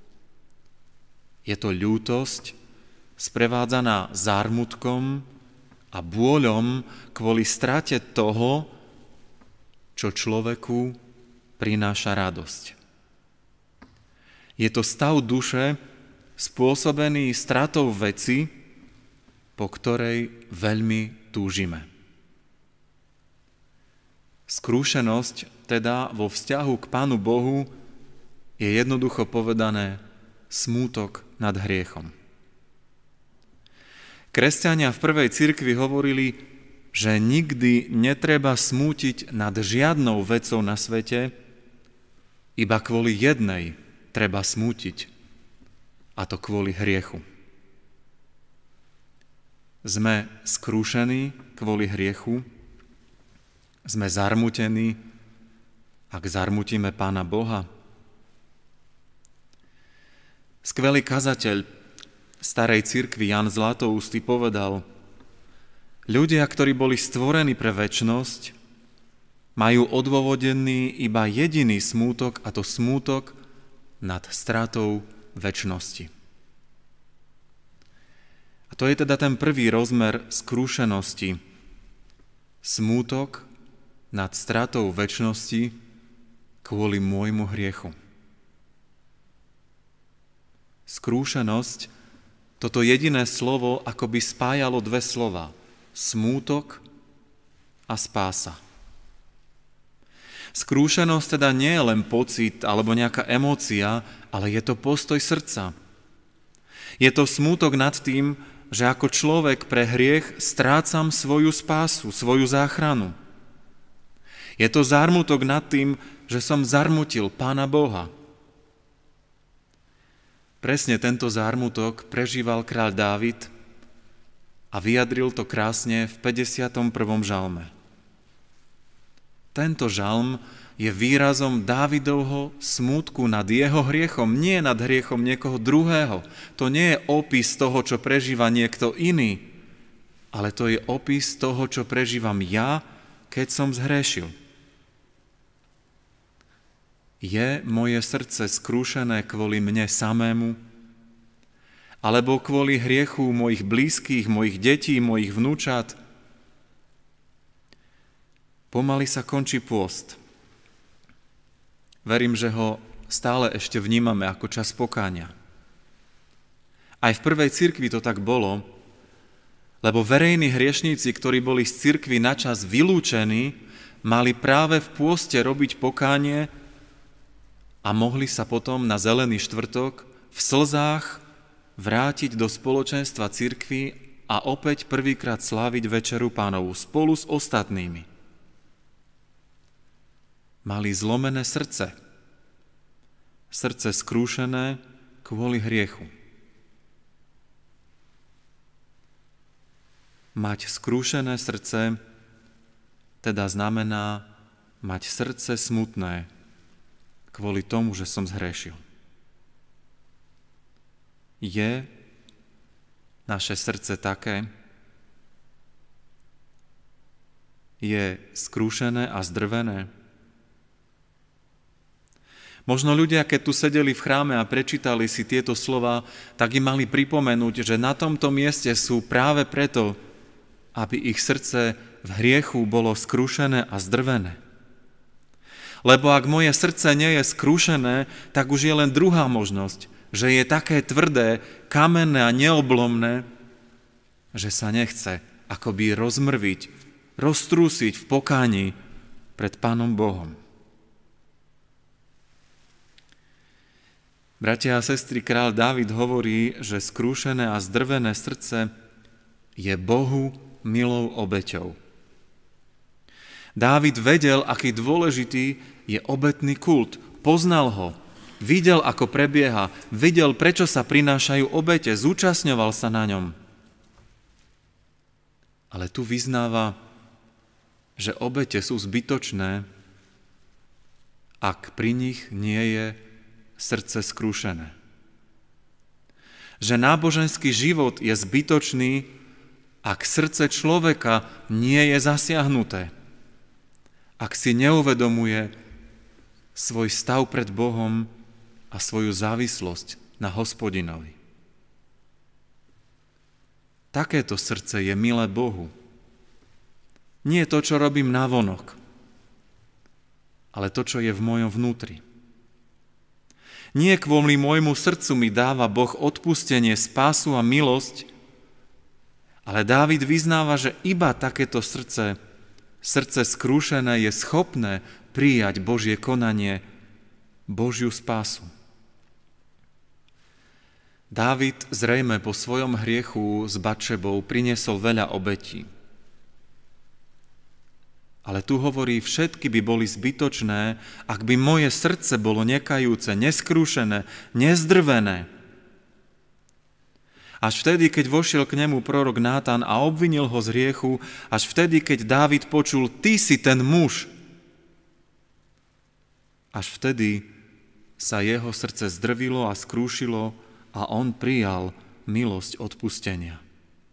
Je to ľútosť sprevádzaná zármutkom a bôľom kvôli strate toho, čo človeku prináša radosť. Je to stav duše spôsobený stratou veci, po ktorej veľmi túžime. Skrúšenosť teda vo vzťahu k Pánu Bohu je jednoducho povedané smútok nad hriechom. Kresťania v prvej cirkvi hovorili, že nikdy netreba smútiť nad žiadnou vecou na svete, iba kvôli jednej treba smútiť, a to kvôli hriechu. Sme skrúšení kvôli hriechu, sme zarmútení, ak zarmútime Pána Boha. Skvelý kazateľ starej cirkvi Jan Zlatoústy povedal: ľudia, ktorí boli stvorení pre večnosť, majú odôvodený iba jediný smútok, a to smútok nad stratou večnosti. A to je teda ten prvý rozmer skrúšenosti. Smútok nad stratou večnosti kvôli môjmu hriechu. Skrúšenosť, toto jediné slovo akoby spájalo dve slova. Smútok a spása. Skrúšenosť teda nie je len pocit alebo nejaká emócia, ale je to postoj srdca. Je to smútok nad tým, že ako človek pre hriech strácam svoju spásu, svoju záchranu. Je to zármutok nad tým, že som zarmutil Pána Boha. Presne tento zármutok prežíval kráľ Dávid a vyjadril to krásne v päťdesiatom prvom žalme. Tento žalm je výrazom Dávidovho smútku nad jeho hriechom, nie nad hriechom niekoho druhého. To nie je opis toho, čo prežíva niekto iný, ale to je opis toho, čo prežívam ja, keď som zhrešil. Je moje srdce skrúšené kvôli mne samému, alebo kvôli hriechu mojich blízkych, mojich detí, mojich vnúčat? Pomaly sa končí pôst. Verím, že ho stále ešte vnímame ako čas pokánia. Aj v prvej cirkvi to tak bolo, lebo verejní hriešníci, ktorí boli z cirkvi načas vylúčení, mali práve v pôste robiť pokánie a mohli sa potom na Zelený štvrtok v slzách vrátiť do spoločenstva cirkvi a opäť prvýkrát sláviť Večeru Pánovu spolu s ostatnými. Mali zlomené srdce, srdce skrúšené kvôli hriechu. Mať skrúšené srdce teda znamená mať srdce smutné kvôli tomu, že som zhrešil. Je naše srdce také? Je skrúšené a zdrvené? Možno ľudia, keď tu sedeli v chráme a prečítali si tieto slova, tak im mali pripomenúť, že na tomto mieste sú práve preto, aby ich srdce v hriechu bolo skrúšené a zdrvené. Lebo ak moje srdce nie je skrúšené, tak už je len druhá možnosť, že je také tvrdé, kamenné a neoblomné, že sa nechce akoby rozmrviť, roztrúsiť v pokáni pred Pánom Bohom. Bratia a sestry, kráľ Dávid hovorí, že skrúšené a zdrvené srdce je Bohu milou obeťou. Dávid vedel, aký dôležitý je obetný kult. Poznal ho, videl, ako prebieha, videl, prečo sa prinášajú obete, zúčastňoval sa na ňom. Ale tu vyznáva, že obete sú zbytočné, ak pri nich nie je srdce skrúšené. Že náboženský život je zbytočný, ak srdce človeka nie je zasiahnuté. ak si neuvedomuje svoj stav pred Bohom a svoju závislosť na Hospodinovi. Takéto srdce je milé Bohu. Nie to, čo robím navonok, ale to, čo je v mojom vnútri. Nie kvôli môjmu srdcu mi dáva Boh odpustenie, spásu a milosť, ale Dávid vyznáva, že iba takéto srdce, srdce skrúšené je schopné prijať Božie konanie, Božiu spásu. Dávid zrejme po svojom hriechu s Batšebou priniesol veľa obetí. Ale tu hovorí, všetky by boli zbytočné, ak by moje srdce bolo nekajúce, neskrúšené, nezdrvené. Až vtedy, keď vošiel k nemu prorok Nátan a obvinil ho z hriechu, až vtedy, keď Dávid počul, ty si ten muž, až vtedy sa jeho srdce zdrvilo a skrúšilo a on prijal milosť odpustenia.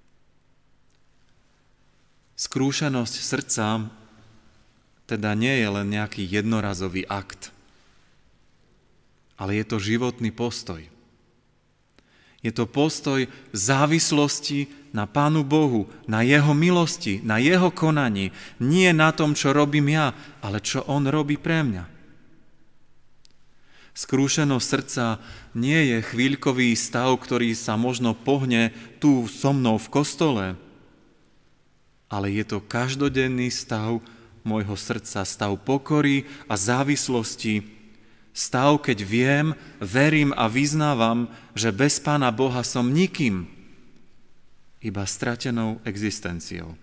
Skrúšenosť srdca teda nie je len nejaký jednorazový akt, ale je to životný postoj. Je to postoj závislosti na Pánu Bohu, na Jeho milosti, na Jeho konaní, nie na tom, čo robím ja, ale čo On robí pre mňa. Skrúšenosť srdca nie je chvíľkový stav, ktorý sa možno pohne tu so mnou v kostole, ale je to každodenný stav môjho srdca, stav pokory a závislosti, stav, keď viem, verím a vyznávam, že bez Pána Boha som nikým, iba stratenou existenciou.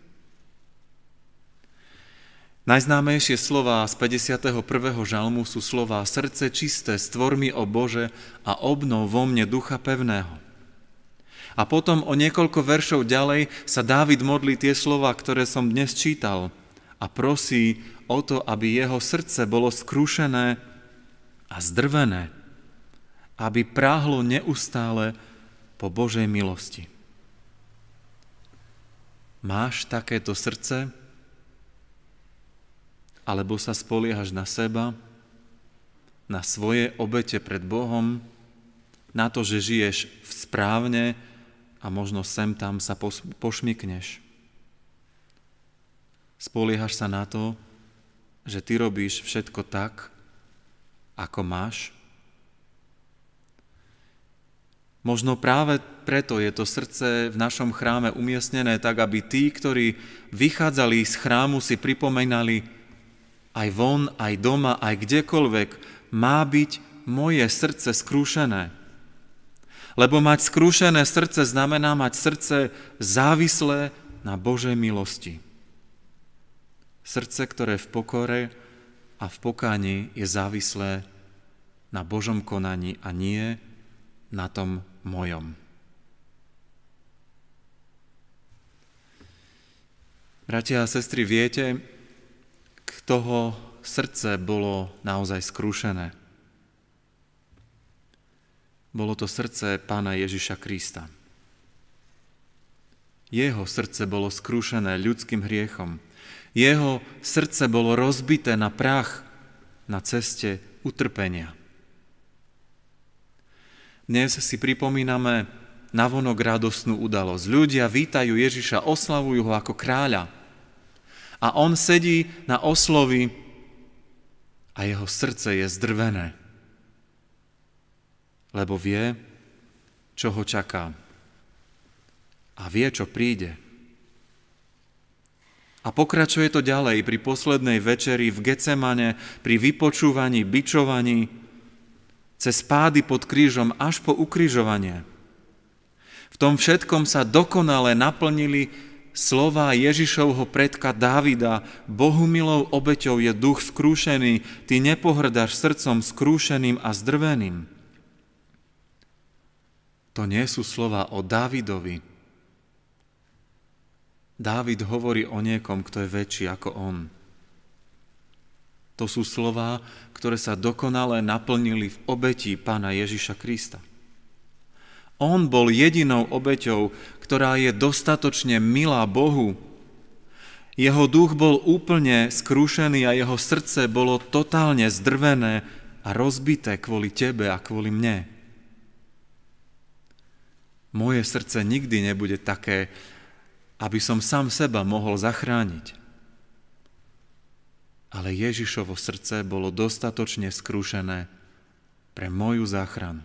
Najznámejšie slová z päťdesiateho prvého žalmu sú slová srdce čisté, stvor mi, o Bože, a obnov vo mne ducha pevného. A potom o niekoľko veršov ďalej sa Dávid modlí tie slová, ktoré som dnes čítal a prosí o to, aby jeho srdce bolo skrúšené a zdrvené, aby práhlo neustále po Božej milosti. Máš takéto srdce? Alebo sa spoliehaš na seba, na svoje obete pred Bohom, na to, že žiješ správne a možno sem tam sa pošmykneš. Spoliehaš sa na to, že ty robíš všetko tak, ako máš? Možno práve preto je to srdce v našom chráme umiestnené tak, aby tí, ktorí vychádzali z chrámu, si pripomínali, aj von, aj doma, aj kdekoľvek, má byť moje srdce skrúšené. Lebo mať skrúšené srdce znamená mať srdce závislé na Božej milosti. Srdce, ktoré v pokore a v pokáni je závislé na Božom konaní a nie na tom mojom. Bratia a sestry, viete, toho srdce bolo naozaj skrúšené. Bolo to srdce Pána Ježiša Krista. Jeho srdce bolo skrúšené ľudským hriechom. Jeho srdce bolo rozbité na prach na ceste utrpenia. Dnes si pripomíname navonok radostnú udalosť. Ľudia vítajú Ježiša, oslavujú ho ako kráľa. A on sedí na oslovi a jeho srdce je zdrvené, lebo vie, čo ho čaká. A vie, čo príde. A pokračuje to ďalej pri poslednej večeri v Getsemane, pri vypočúvaní, bičovaní, cez pády pod krížom až po ukrižovanie. V tom všetkom sa dokonale naplnili slová Ježišovho predka Dávida, Bohumilou obeťou je duch skrúšený, ty nepohrdáš srdcom skrúšeným a zdrveným. To nie sú slová o Dávidovi. Dávid hovorí o niekom, kto je väčší ako on. To sú slová, ktoré sa dokonale naplnili v obeti Pána Ježiša Krista. On bol jedinou obeťou, ktorá je dostatočne milá Bohu. Jeho duch bol úplne skrúšený a jeho srdce bolo totálne zdrvené a rozbité kvôli tebe a kvôli mne. Moje srdce nikdy nebude také, aby som sám seba mohol zachrániť. Ale Ježišovo srdce bolo dostatočne skrúšené pre moju záchranu.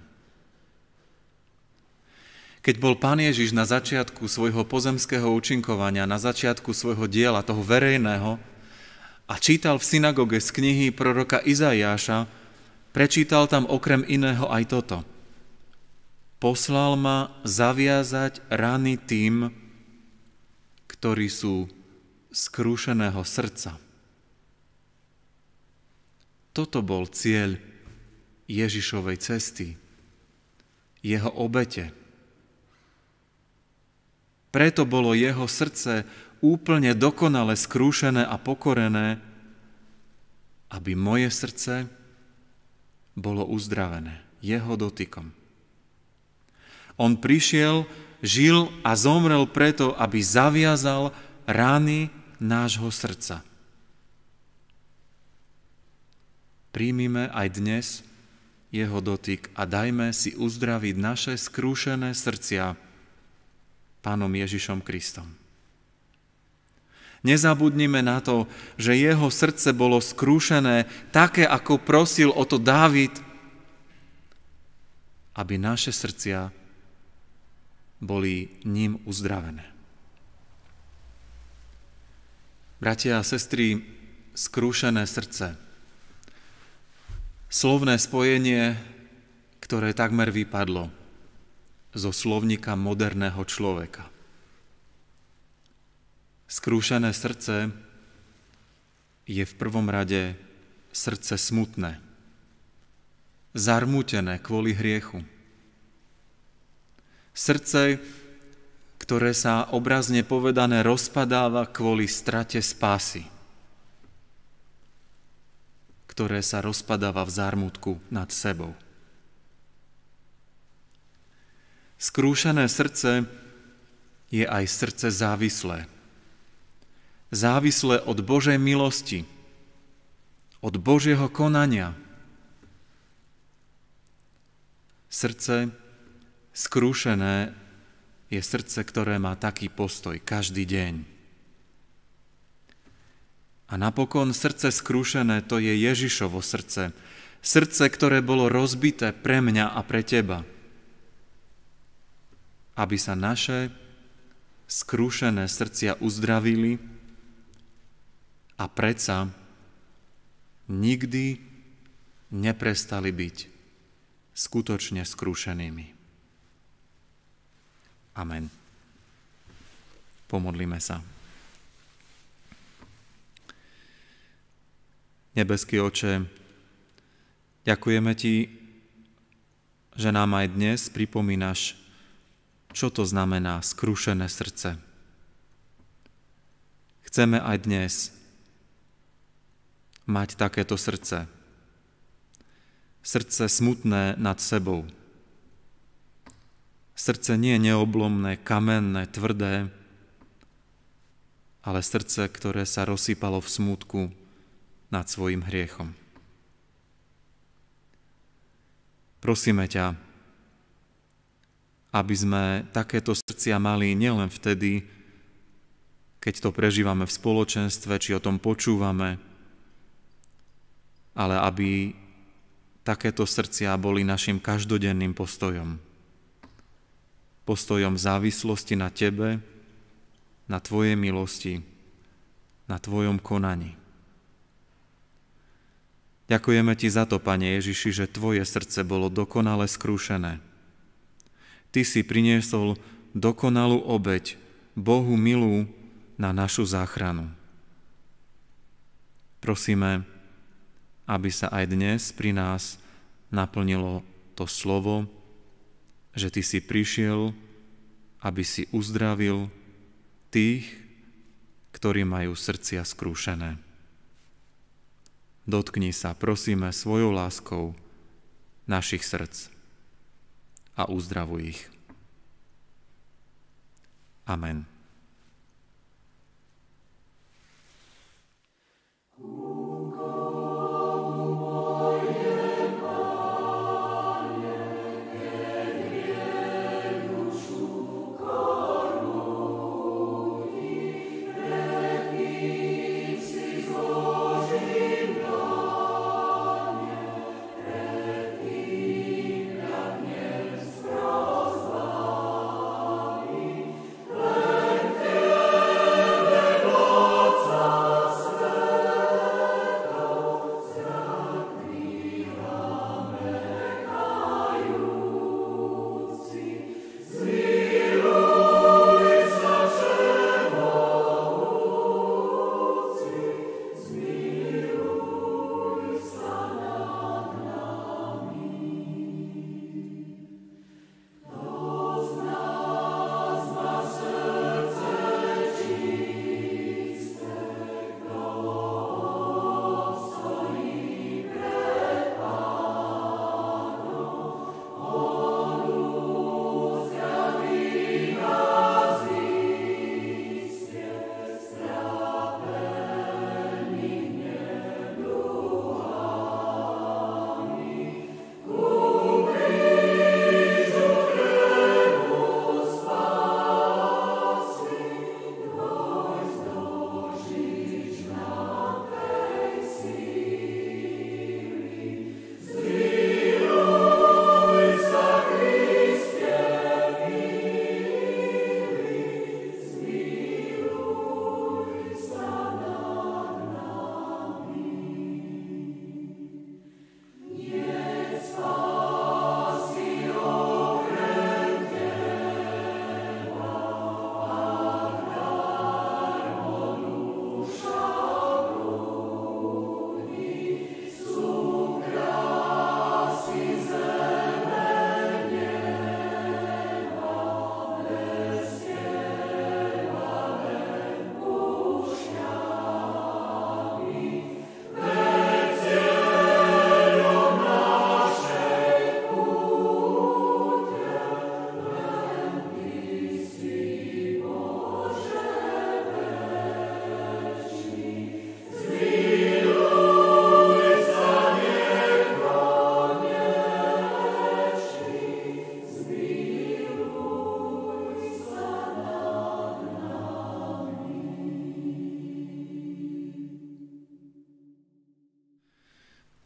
Keď bol Pán Ježiš na začiatku svojho pozemského účinkovania, na začiatku svojho diela, toho verejného, a čítal v synagóge z knihy proroka Izaiáša, prečítal tam okrem iného aj toto. Poslal ma zaviazať rany tým, ktorí sú skrúšeného srdca. Toto bol cieľ Ježišovej cesty, jeho obete. Preto bolo jeho srdce úplne dokonale skrúšené a pokorené, aby moje srdce bolo uzdravené jeho dotykom. On prišiel, žil a zomrel preto, aby zaviazal rány nášho srdca. Príjmime aj dnes jeho dotyk a dajme si uzdraviť naše skrúšené srdcia Pánom Ježišom Kristom. Nezabudnime na to, že jeho srdce bolo skrúšené také, ako prosil o to Dávid, aby naše srdcia boli ním uzdravené. Bratia a sestry, skrúšené srdce. Slovné spojenie, ktoré takmer vypadlo zo slovníka moderného človeka. Skrúšené srdce je v prvom rade srdce smutné, zarmútené kvôli hriechu. Srdce, ktoré sa obrazne povedané rozpadáva kvôli strate spásy, ktoré sa rozpadáva v zármutku nad sebou. Skrúšené srdce je aj srdce závislé. Závislé od Božej milosti, od Božieho konania. Srdce skrúšené je srdce, ktoré má taký postoj každý deň. A napokon srdce skrúšené, to je Ježišovo srdce. Srdce, ktoré bolo rozbité pre mňa a pre teba. Aby sa naše skrúšené srdcia uzdravili a predsa nikdy neprestali byť skutočne skrúšenými. Amen. Pomodlíme sa. Nebeský Oče, ďakujeme Ti, že nám aj dnes pripomínaš, čo to znamená skrúšené srdce. Chceme aj dnes mať takéto srdce. Srdce smutné nad sebou. Srdce nie neoblomné, kamenné, tvrdé, ale srdce, ktoré sa rozsypalo v smútku nad svojim hriechom. Prosíme ťa, aby sme takéto srdcia mali nielen vtedy, keď to prežívame v spoločenstve, či o tom počúvame, ale aby takéto srdcia boli našim každodenným postojom. Postojom závislosti na Tebe, na Tvojej milosti, na Tvojom konaní. Ďakujeme Ti za to, Pane Ježiši, že Tvoje srdce bolo dokonale skrúšené. Ty si priniesol dokonalú obeť Bohu milú na našu záchranu. Prosíme, aby sa aj dnes pri nás naplnilo to slovo, že Ty si prišiel, aby si uzdravil tých, ktorí majú srdcia skrúšené. Dotkni sa, prosíme, svojou láskou našich srdc a uzdravuj ich. Amen.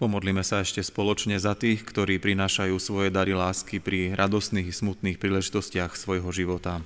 Pomodlíme sa ešte spoločne za tých, ktorí prinášajú svoje dary lásky pri radostných i smutných príležitostiach svojho života.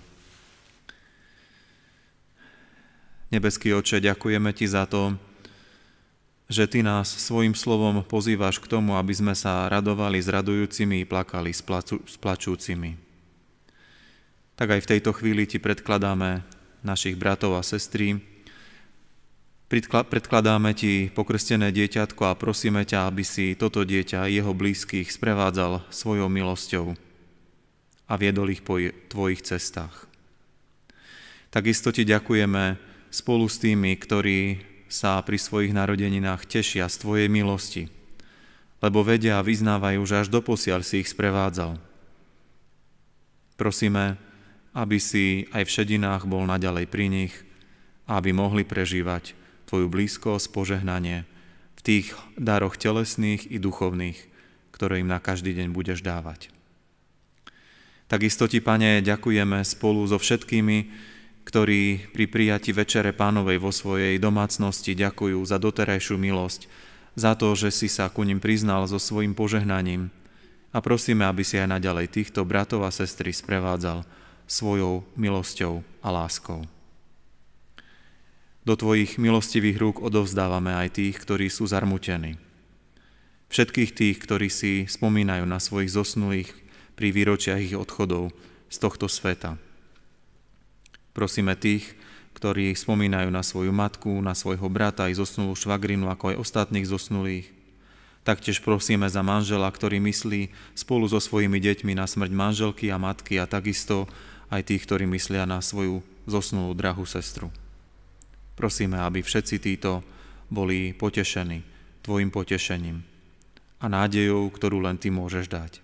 Nebeský Otče, ďakujeme Ti za to, že Ty nás svojim slovom pozývaš k tomu, aby sme sa radovali s radujúcimi i plakali s, placu, s plačúcimi. Tak aj v tejto chvíli Ti predkladáme našich bratov a sestry, predkladáme Ti pokrstené dieťatko a prosíme ťa, aby si toto dieťa a jeho blízkych sprevádzal svojou milosťou a viedol ich po Tvojich cestách. Takisto Ti ďakujeme spolu s tými, ktorí sa pri svojich narodeninách tešia z Tvojej milosti, lebo vedia a vyznávajú, že až doposiaľ si ich sprevádzal. Prosíme, aby si aj v šedinách bol naďalej pri nich a aby mohli prežívať Tvoju blízkosť, požehnanie v tých daroch telesných i duchovných, ktoré im na každý deň budeš dávať. Takisto Ti, Pane, ďakujeme spolu so všetkými, ktorí pri prijati Večere Pánovej vo svojej domácnosti ďakujú za doterajšiu milosť, za to, že si sa ku nim priznal so svojím požehnaním a prosíme, aby si aj naďalej týchto bratov a sestry sprevádzal svojou milosťou a láskou. Do Tvojich milostivých rúk odovzdávame aj tých, ktorí sú zarmútení. Všetkých tých, ktorí si spomínajú na svojich zosnulých pri výročiach ich odchodov z tohto sveta. Prosíme tých, ktorí spomínajú na svoju matku, na svojho brata i zosnulú švagrinu, ako aj ostatných zosnulých. Taktiež prosíme za manžela, ktorý myslí spolu so svojimi deťmi na smrť manželky a matky a takisto aj tých, ktorí myslia na svoju zosnulú drahú sestru. Prosíme, aby všetci títo boli potešení Tvojim potešením a nádejou, ktorú len Ty môžeš dať.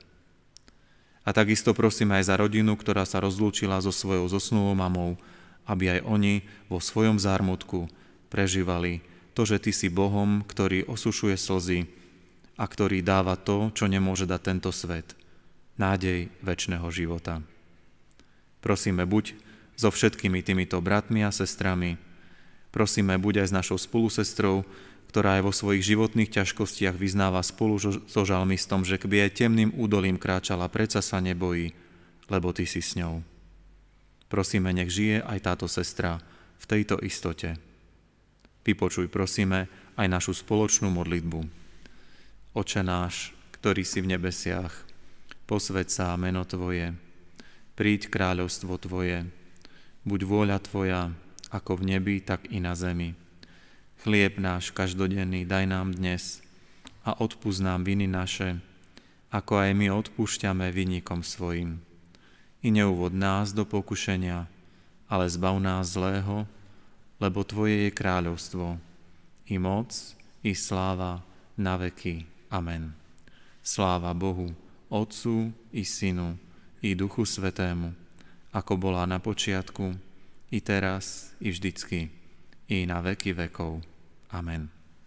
A takisto prosíme aj za rodinu, ktorá sa rozlúčila so svojou zosnulou mamou, aby aj oni vo svojom zármutku prežívali to, že Ty si Bohom, ktorý osušuje slzy a ktorý dáva to, čo nemôže dať tento svet, nádej večného života. Prosíme, buď so všetkými týmito bratmi a sestrami, prosíme, buď aj s našou spolusestrou, ktorá aj vo svojich životných ťažkostiach vyznáva spolu so žalmistom, že keby aj temným údolím kráčala, predsa sa nebojí, lebo Ty si s ňou. Prosíme, nech žije aj táto sestra v tejto istote. Vypočuj, prosíme, aj našu spoločnú modlitbu. Oče náš, ktorý si v nebesiach, posväť sa meno Tvoje, príď kráľovstvo Tvoje, buď vôľa Tvoja, ako v nebi, tak i na zemi. Chlieb náš každodenný daj nám dnes a odpusť nám viny naše, ako aj my odpúšťame vinníkom svojim. I neuvod nás do pokušenia, ale zbav nás zlého, lebo Tvoje je kráľovstvo, i moc, i sláva na veky. Amen. Sláva Bohu, Otcu i Synu, i Duchu Svätému, ako bola na počiatku, i teraz, i vždycky, i na veky vekov. Amen.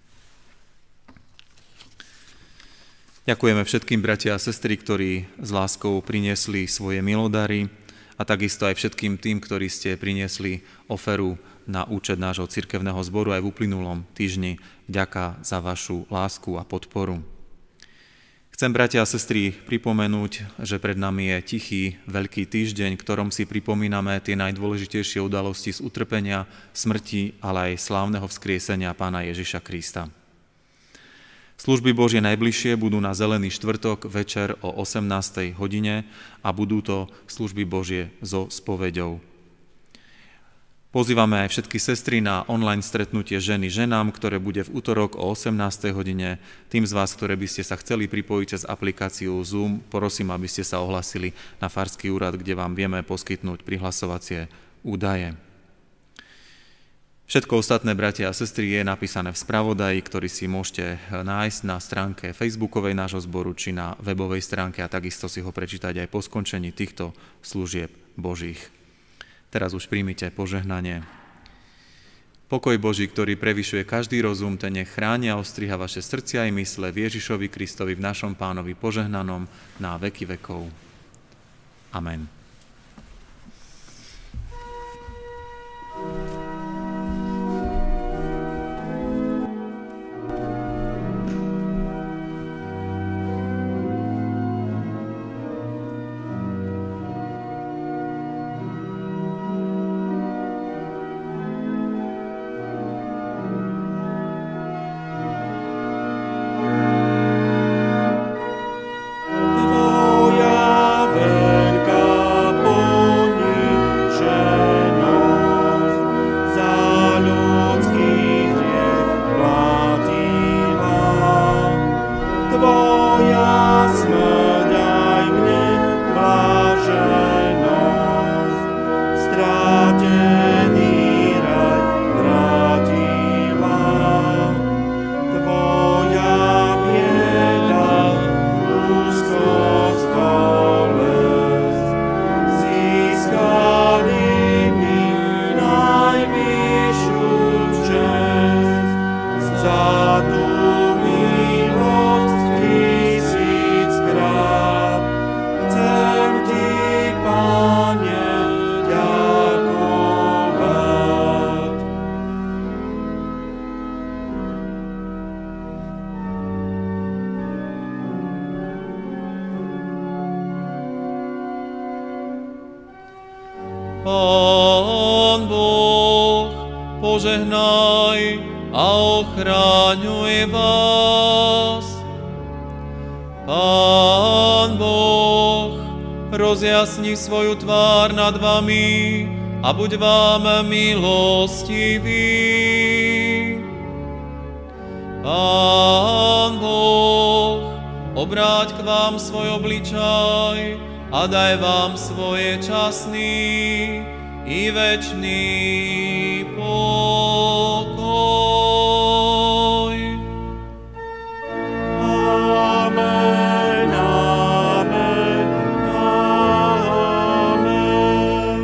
Ďakujeme všetkým bratia a sestry, ktorí s láskou priniesli svoje milodary a takisto aj všetkým tým, ktorí ste priniesli oferu na účet nášho cirkevného zboru aj v uplynulom týždni. Ďaká za vašu lásku a podporu. Chcem, bratia a sestry, pripomenúť, že pred nami je tichý veľký týždeň, ktorom si pripomíname tie najdôležitejšie udalosti z utrpenia, smrti, ale aj slávneho vzkriesenia Pána Ježiša Krista. Služby Božie najbližšie budú na Zelený štvrtok večer o osemnástej hodine a budú to služby Božie so spoveďou. Pozývame aj všetky sestry na online stretnutie Ženy ženám, ktoré bude v utorok o osemnástej hodine. Tým z vás, ktoré by ste sa chceli pripojiť cez aplikáciu Zoom, prosím, aby ste sa ohlasili na Farský úrad, kde vám vieme poskytnúť prihlasovacie údaje. Všetko ostatné, bratia a sestry, je napísané v spravodaji, ktorý si môžete nájsť na stránke facebookovej nášho zboru či na webovej stránke a takisto si ho prečítať aj po skončení týchto služieb Božích. Teraz už príjmite požehnanie. Pokoj Boží, ktorý prevyšuje každý rozum, ten nech chráni a ostriha vaše srdcia i mysle v Ježišovi Kristovi, v našom Pánovi požehnanom na veky vekov. Amen. Tvoja smrť aj mne bláženosť, strátený raj vrátila. Tvoja bieda, úzkosť, bolesť, získali mi najvyššiu česť. Za tú milosť tisíckrát chcem ti, Pane, ďakovať. Pán Boh, požehnaj a ochraňuj vás. Pán Boh, rozjasni svoju tvár nad vami a buď vám milostivý. Pán Boh, obráť k vám svoj obličaj a daj vám svoje časný i večný pokoj. Amen, amen, amen.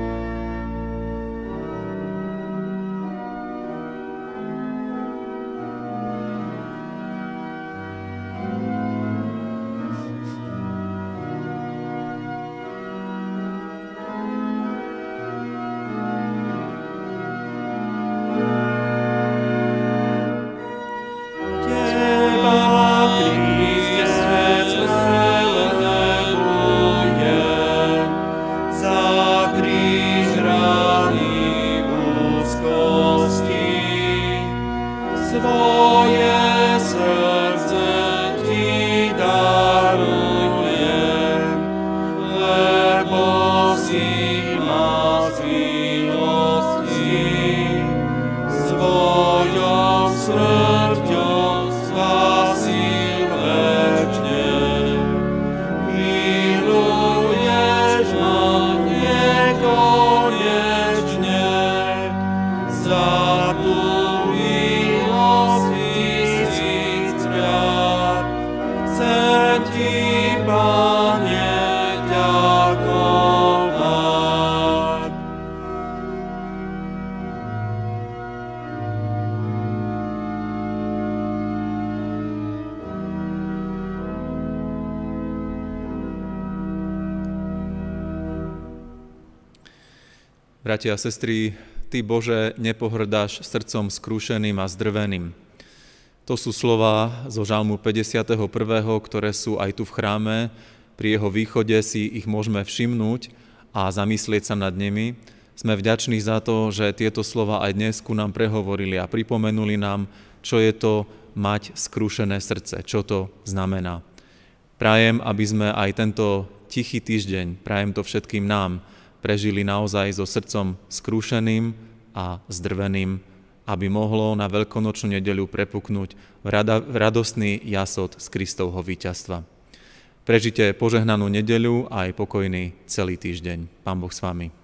Svoje srdce ti darujem, lebo si ma z milosti svojou smrťou spasil večne. Miluješ ma nekonečne, za tú Bratia a sestry, Ty, Bože, nepohrdáš srdcom skrúšeným a zdrveným. To sú slová zo Žalmu päťdesiateho prvého, ktoré sú aj tu v chráme. Pri jeho východe si ich môžeme všimnúť a zamyslieť sa nad nimi. Sme vďační za to, že tieto slova aj dnes ku nám prehovorili a pripomenuli nám, čo je to mať skrúšené srdce, čo to znamená. Prajem, aby sme aj tento tichý týždeň, prajem to všetkým nám, prežili naozaj so srdcom skrúšeným a zdrveným, aby mohlo na veľkonočnú nedeľu prepuknúť v radostný jasot z Kristovho víťazstva. Prežite požehnanú nedeľu a aj pokojný celý týždeň. Pán Boh s vami.